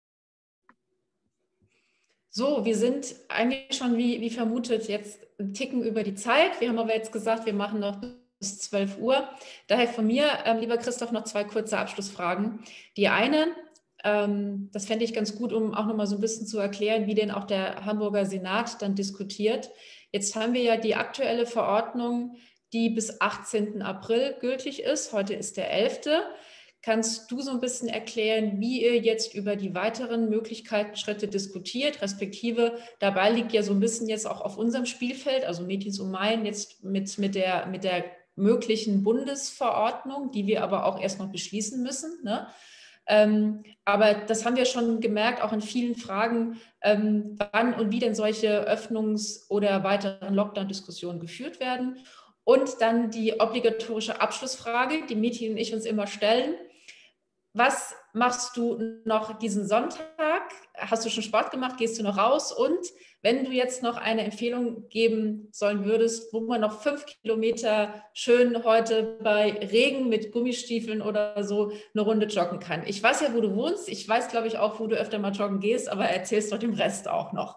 So, wir sind eigentlich schon, wie, wie vermutet, jetzt einen Ticken über die Zeit. Wir haben aber jetzt gesagt, wir machen noch bis zwölf Uhr. Daher von mir, ähm, lieber Christoph, noch zwei kurze Abschlussfragen. Die eine, ähm, das fände ich ganz gut, um auch nochmal so ein bisschen zu erklären, wie denn auch der Hamburger Senat dann diskutiert. Jetzt haben wir ja die aktuelle Verordnung, die bis achtzehnten April gültig ist. Heute ist der elfte Kannst du so ein bisschen erklären, wie ihr jetzt über die weiteren Möglichkeiten, Schritte diskutiert, respektive dabei liegt ja so ein bisschen jetzt auch auf unserem Spielfeld, also Metis und Main, jetzt mit, mit, der, mit der möglichen Bundesverordnung, die wir aber auch erst noch beschließen müssen, ne? Ähm, aber das haben wir schon gemerkt, auch in vielen Fragen, ähm, wann und wie denn solche Öffnungs- oder weiteren Lockdown-Diskussionen geführt werden. Und dann die obligatorische Abschlussfrage, die Meti und ich uns immer stellen. Was machst du noch diesen Sonntag? Hast du schon Sport gemacht? Gehst du noch raus? Und wenn du jetzt noch eine Empfehlung geben sollen würdest, wo man noch fünf Kilometer schön heute bei Regen mit Gummistiefeln oder so eine Runde joggen kann. Ich weiß ja, wo du wohnst. Ich weiß, glaube ich, auch, wo du öfter mal joggen gehst, aber erzählst doch dem Rest auch noch.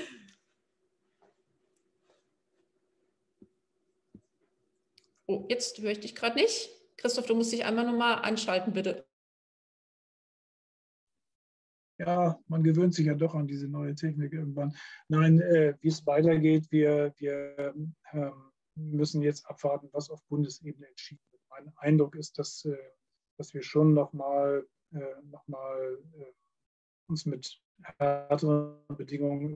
Oh, jetzt höre ich dich gerade nicht. Christoph, du musst dich einmal nochmal anschalten, bitte. Ja, man gewöhnt sich ja doch an diese neue Technik irgendwann. Nein, äh, wie es weitergeht, wir, wir äh, müssen jetzt abwarten, was auf Bundesebene entschieden wird. Mein Eindruck ist, dass, äh, dass wir schon nochmal äh, noch mal, äh, uns mit härteren Bedingungen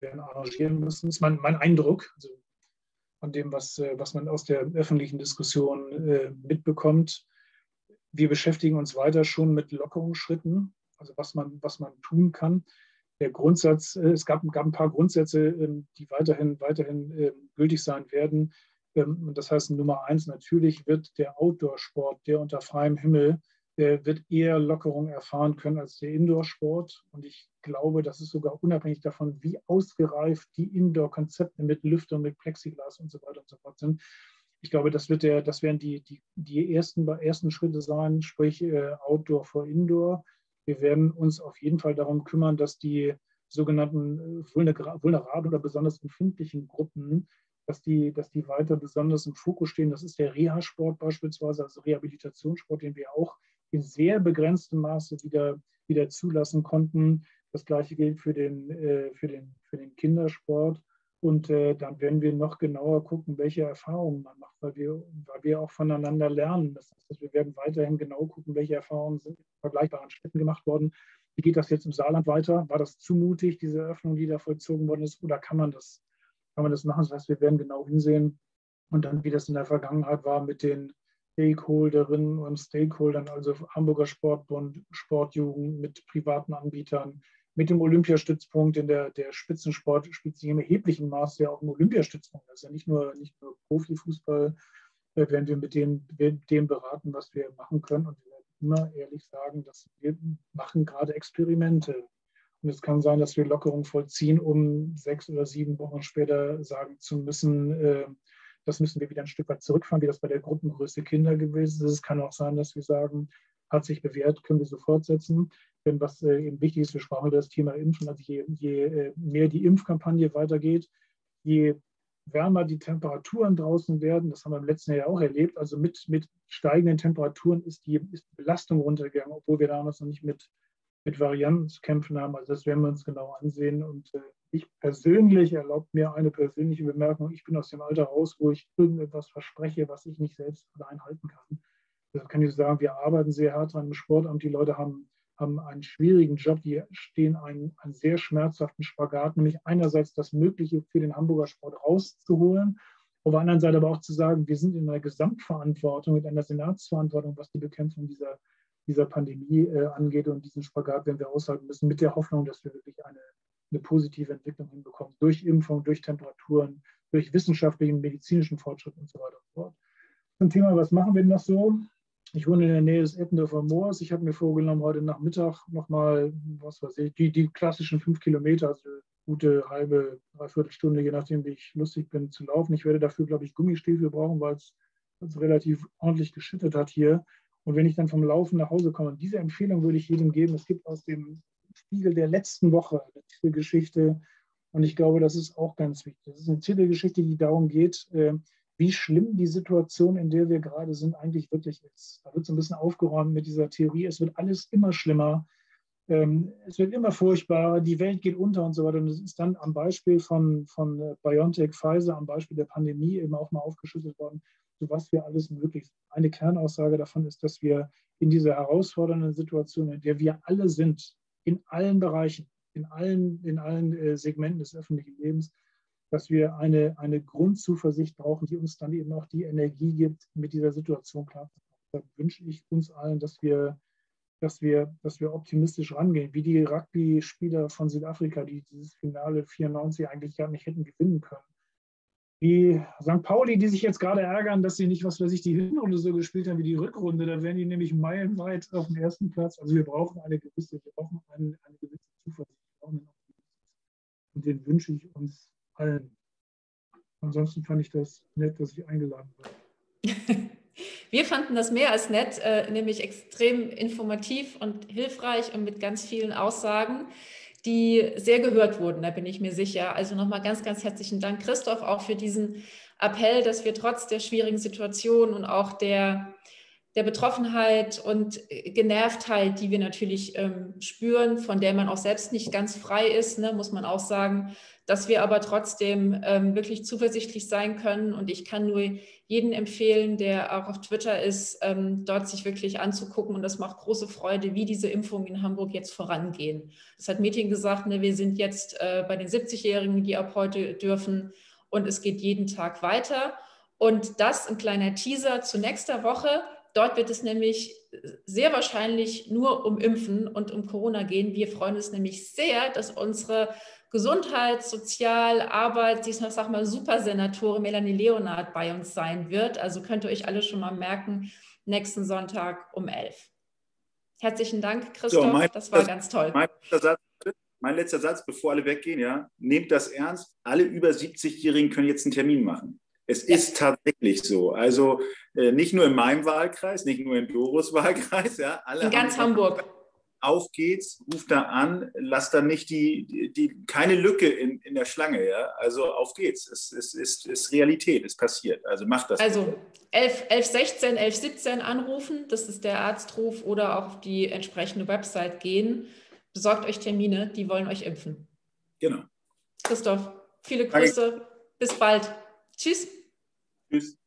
werden arrangieren müssen. Das ist mein, mein Eindruck, also von dem, was, was man aus der öffentlichen Diskussion äh, mitbekommt. Wir beschäftigen uns weiter schon mit Lockerungsschritten, also was man, was man tun kann. Der Grundsatz, äh, es gab, gab ein paar Grundsätze, äh, die weiterhin, weiterhin äh, gültig sein werden. Ähm, und das heißt, Nummer eins, natürlich wird der Outdoor-Sport, der unter freiem Himmel, der wird eher Lockerung erfahren können als der Indoor-Sport. Und ich glaube, das ist sogar unabhängig davon, wie ausgereift die Indoor-Konzepte mit Lüftern, mit Plexiglas und so weiter und so fort sind. Ich glaube, das, wird der, das werden die, die, die ersten, ersten Schritte sein, sprich äh, Outdoor vor Indoor. Wir werden uns auf jeden Fall darum kümmern, dass die sogenannten vulnerablen oder besonders empfindlichen Gruppen, dass die, dass die weiter besonders im Fokus stehen. Das ist der Reha-Sport beispielsweise, also Rehabilitationssport, den wir auch in sehr begrenztem Maße wieder, wieder zulassen konnten. Das Gleiche gilt für den, äh, für den, für den Kindersport. Und äh, dann werden wir noch genauer gucken, welche Erfahrungen man macht, weil wir, weil wir auch voneinander lernen. Das heißt, wir werden weiterhin genau gucken, welche Erfahrungen sind in vergleichbaren Städten gemacht worden. Wie geht das jetzt im Saarland weiter? War das zu mutig, diese Öffnung, die da vollzogen worden ist, oder kann man das, kann man das machen? Das heißt, wir werden genau hinsehen und dann, wie das in der Vergangenheit war mit den Stakeholderinnen und Stakeholdern, also Hamburger Sportbund, Sportjugend mit privaten Anbietern, mit dem Olympiastützpunkt, in der, der Spitzensport spielt sich im erheblichen Maße ja auch im Olympiastützpunkt. Das ist ja nicht nur, nicht nur Profifußball, äh, werden wir mit dem, dem beraten, was wir machen können. Und wir werden immer ehrlich sagen, dass wir machen gerade Experimente. Und es kann sein, dass wir Lockerungen vollziehen, um sechs oder sieben Wochen später sagen zu müssen, äh, das müssen wir wieder ein Stück weit zurückfahren, wie das bei der Gruppengröße Kinder gewesen ist. Es kann auch sein, dass wir sagen, hat sich bewährt, können wir so fortsetzen. Denn was äh, eben wichtig ist, wir sprachen über das Thema Impfen, also je, je äh, mehr die Impfkampagne weitergeht, je wärmer die Temperaturen draußen werden, das haben wir im letzten Jahr auch erlebt, also mit, mit steigenden Temperaturen ist die, ist die Belastung runtergegangen, obwohl wir damals noch nicht mit, mit Varianten zu kämpfen haben. Also das werden wir uns genau ansehen. Und äh, ich persönlich erlaube mir eine persönliche Bemerkung, ich bin aus dem Alter raus, wo ich irgendetwas verspreche, was ich nicht selbst einhalten kann. Deshalb kann ich sagen, wir arbeiten sehr hart dran im Sportamt. Die Leute haben, haben einen schwierigen Job, die stehen einen, einen sehr schmerzhaften Spagat, nämlich einerseits das Mögliche für den Hamburger Sport rauszuholen, auf der anderen Seite aber auch zu sagen, wir sind in einer Gesamtverantwortung, mit einer Senatsverantwortung, was die Bekämpfung dieser, dieser Pandemie äh, angeht, und diesen Spagat werden wir aushalten müssen, mit der Hoffnung, dass wir wirklich eine, eine positive Entwicklung hinbekommen, durch Impfung, durch Temperaturen, durch wissenschaftlichen, medizinischen Fortschritt und so weiter und so fort. Zum Thema, was machen wir noch so? Ich wohne in der Nähe des Eppendorfer Moors. Ich habe mir vorgenommen, heute Nachmittag nochmal, was weiß ich, die, die klassischen fünf Kilometer, also gute halbe, dreiviertel Stunde, je nachdem, wie ich lustig bin, zu laufen. Ich werde dafür, glaube ich, Gummistiefel brauchen, weil es relativ ordentlich geschüttet hat hier. Und wenn ich dann vom Laufen nach Hause komme, diese Empfehlung würde ich jedem geben. Es gibt aus dem Spiegel der letzten Woche eine Titelgeschichte. Und ich glaube, das ist auch ganz wichtig. Das ist eine Titelgeschichte, die darum geht, wie schlimm die Situation, in der wir gerade sind, eigentlich wirklich ist. Da wird so ein bisschen aufgeräumt mit dieser Theorie, es wird alles immer schlimmer, ähm, es wird immer furchtbarer, die Welt geht unter und so weiter. Und es ist dann am Beispiel von, von BioNTech, Pfizer, am Beispiel der Pandemie eben auch mal aufgeschlüsselt worden, so was wir alles möglich sind. Eine Kernaussage davon ist, dass wir in dieser herausfordernden Situation, in der wir alle sind, in allen Bereichen, in allen, in allen äh, Segmenten des öffentlichen Lebens, dass wir eine, eine Grundzuversicht brauchen, die uns dann eben auch die Energie gibt, mit dieser Situation klarzukommen. Da wünsche ich uns allen, dass wir, dass wir, dass wir optimistisch rangehen, wie die Rugby-Spieler von Südafrika, die dieses Finale vierundneunzig eigentlich gar nicht hätten gewinnen können. Wie Sankt Pauli, die sich jetzt gerade ärgern, dass sie nicht, was weiß ich, die Hinrunde so gespielt haben wie die Rückrunde, da wären die nämlich meilenweit auf dem ersten Platz. Also wir brauchen eine gewisse, wir brauchen eine, eine gewisse Zuversicht. Und den wünsche ich uns allen. Ansonsten fand ich das nett, dass ich eingeladen wurde. Wir fanden das mehr als nett, äh, nämlich extrem informativ und hilfreich und mit ganz vielen Aussagen, die sehr gehört wurden, da bin ich mir sicher. Also nochmal ganz, ganz herzlichen Dank, Christoph, auch für diesen Appell, dass wir trotz der schwierigen Situation und auch der, der Betroffenheit und Genervtheit, die wir natürlich ähm, spüren, von der man auch selbst nicht ganz frei ist, ne, muss man auch sagen, dass wir aber trotzdem ähm, wirklich zuversichtlich sein können. Und ich kann nur jeden empfehlen, der auch auf Twitter ist, ähm, dort sich wirklich anzugucken. Und das macht große Freude, wie diese Impfungen in Hamburg jetzt vorangehen. Das hat Metin gesagt, ne, wir sind jetzt äh, bei den siebzigjährigen, die ab heute dürfen. Und es geht jeden Tag weiter. Und das ein kleiner Teaser zu nächster Woche. Dort wird es nämlich sehr wahrscheinlich nur um Impfen und um Corona gehen. Wir freuen uns nämlich sehr, dass unsere Gesundheits-, Sozial-, Arbeit, ich sag mal Supersenatorin Melanie Leonard bei uns sein wird. Also könnt ihr euch alle schon mal merken, nächsten Sonntag um elf. Herzlichen Dank, Christoph, so, mein, das war das, ganz toll. Mein letzter, Satz, mein letzter Satz, bevor alle weggehen, ja, nehmt das ernst. Alle über siebzigjährigen können jetzt einen Termin machen. Es ja. ist tatsächlich so. Also äh, nicht nur in meinem Wahlkreis, nicht nur in Doros Wahlkreis, ja, alle in ganz Hamburg. Auf geht's, ruft da an, lasst da nicht die, die, die keine Lücke in, in der Schlange, ja. Also auf geht's. Es ist, ist, ist Realität, es passiert. Also macht das. Also elf, elf sechzehn, elf siebzehn anrufen, das ist der Arztruf, oder auch auf die entsprechende Website gehen. Besorgt euch Termine, die wollen euch impfen. Genau. Christoph, viele Grüße. Danke. Bis bald. Tschüss. Tschüss.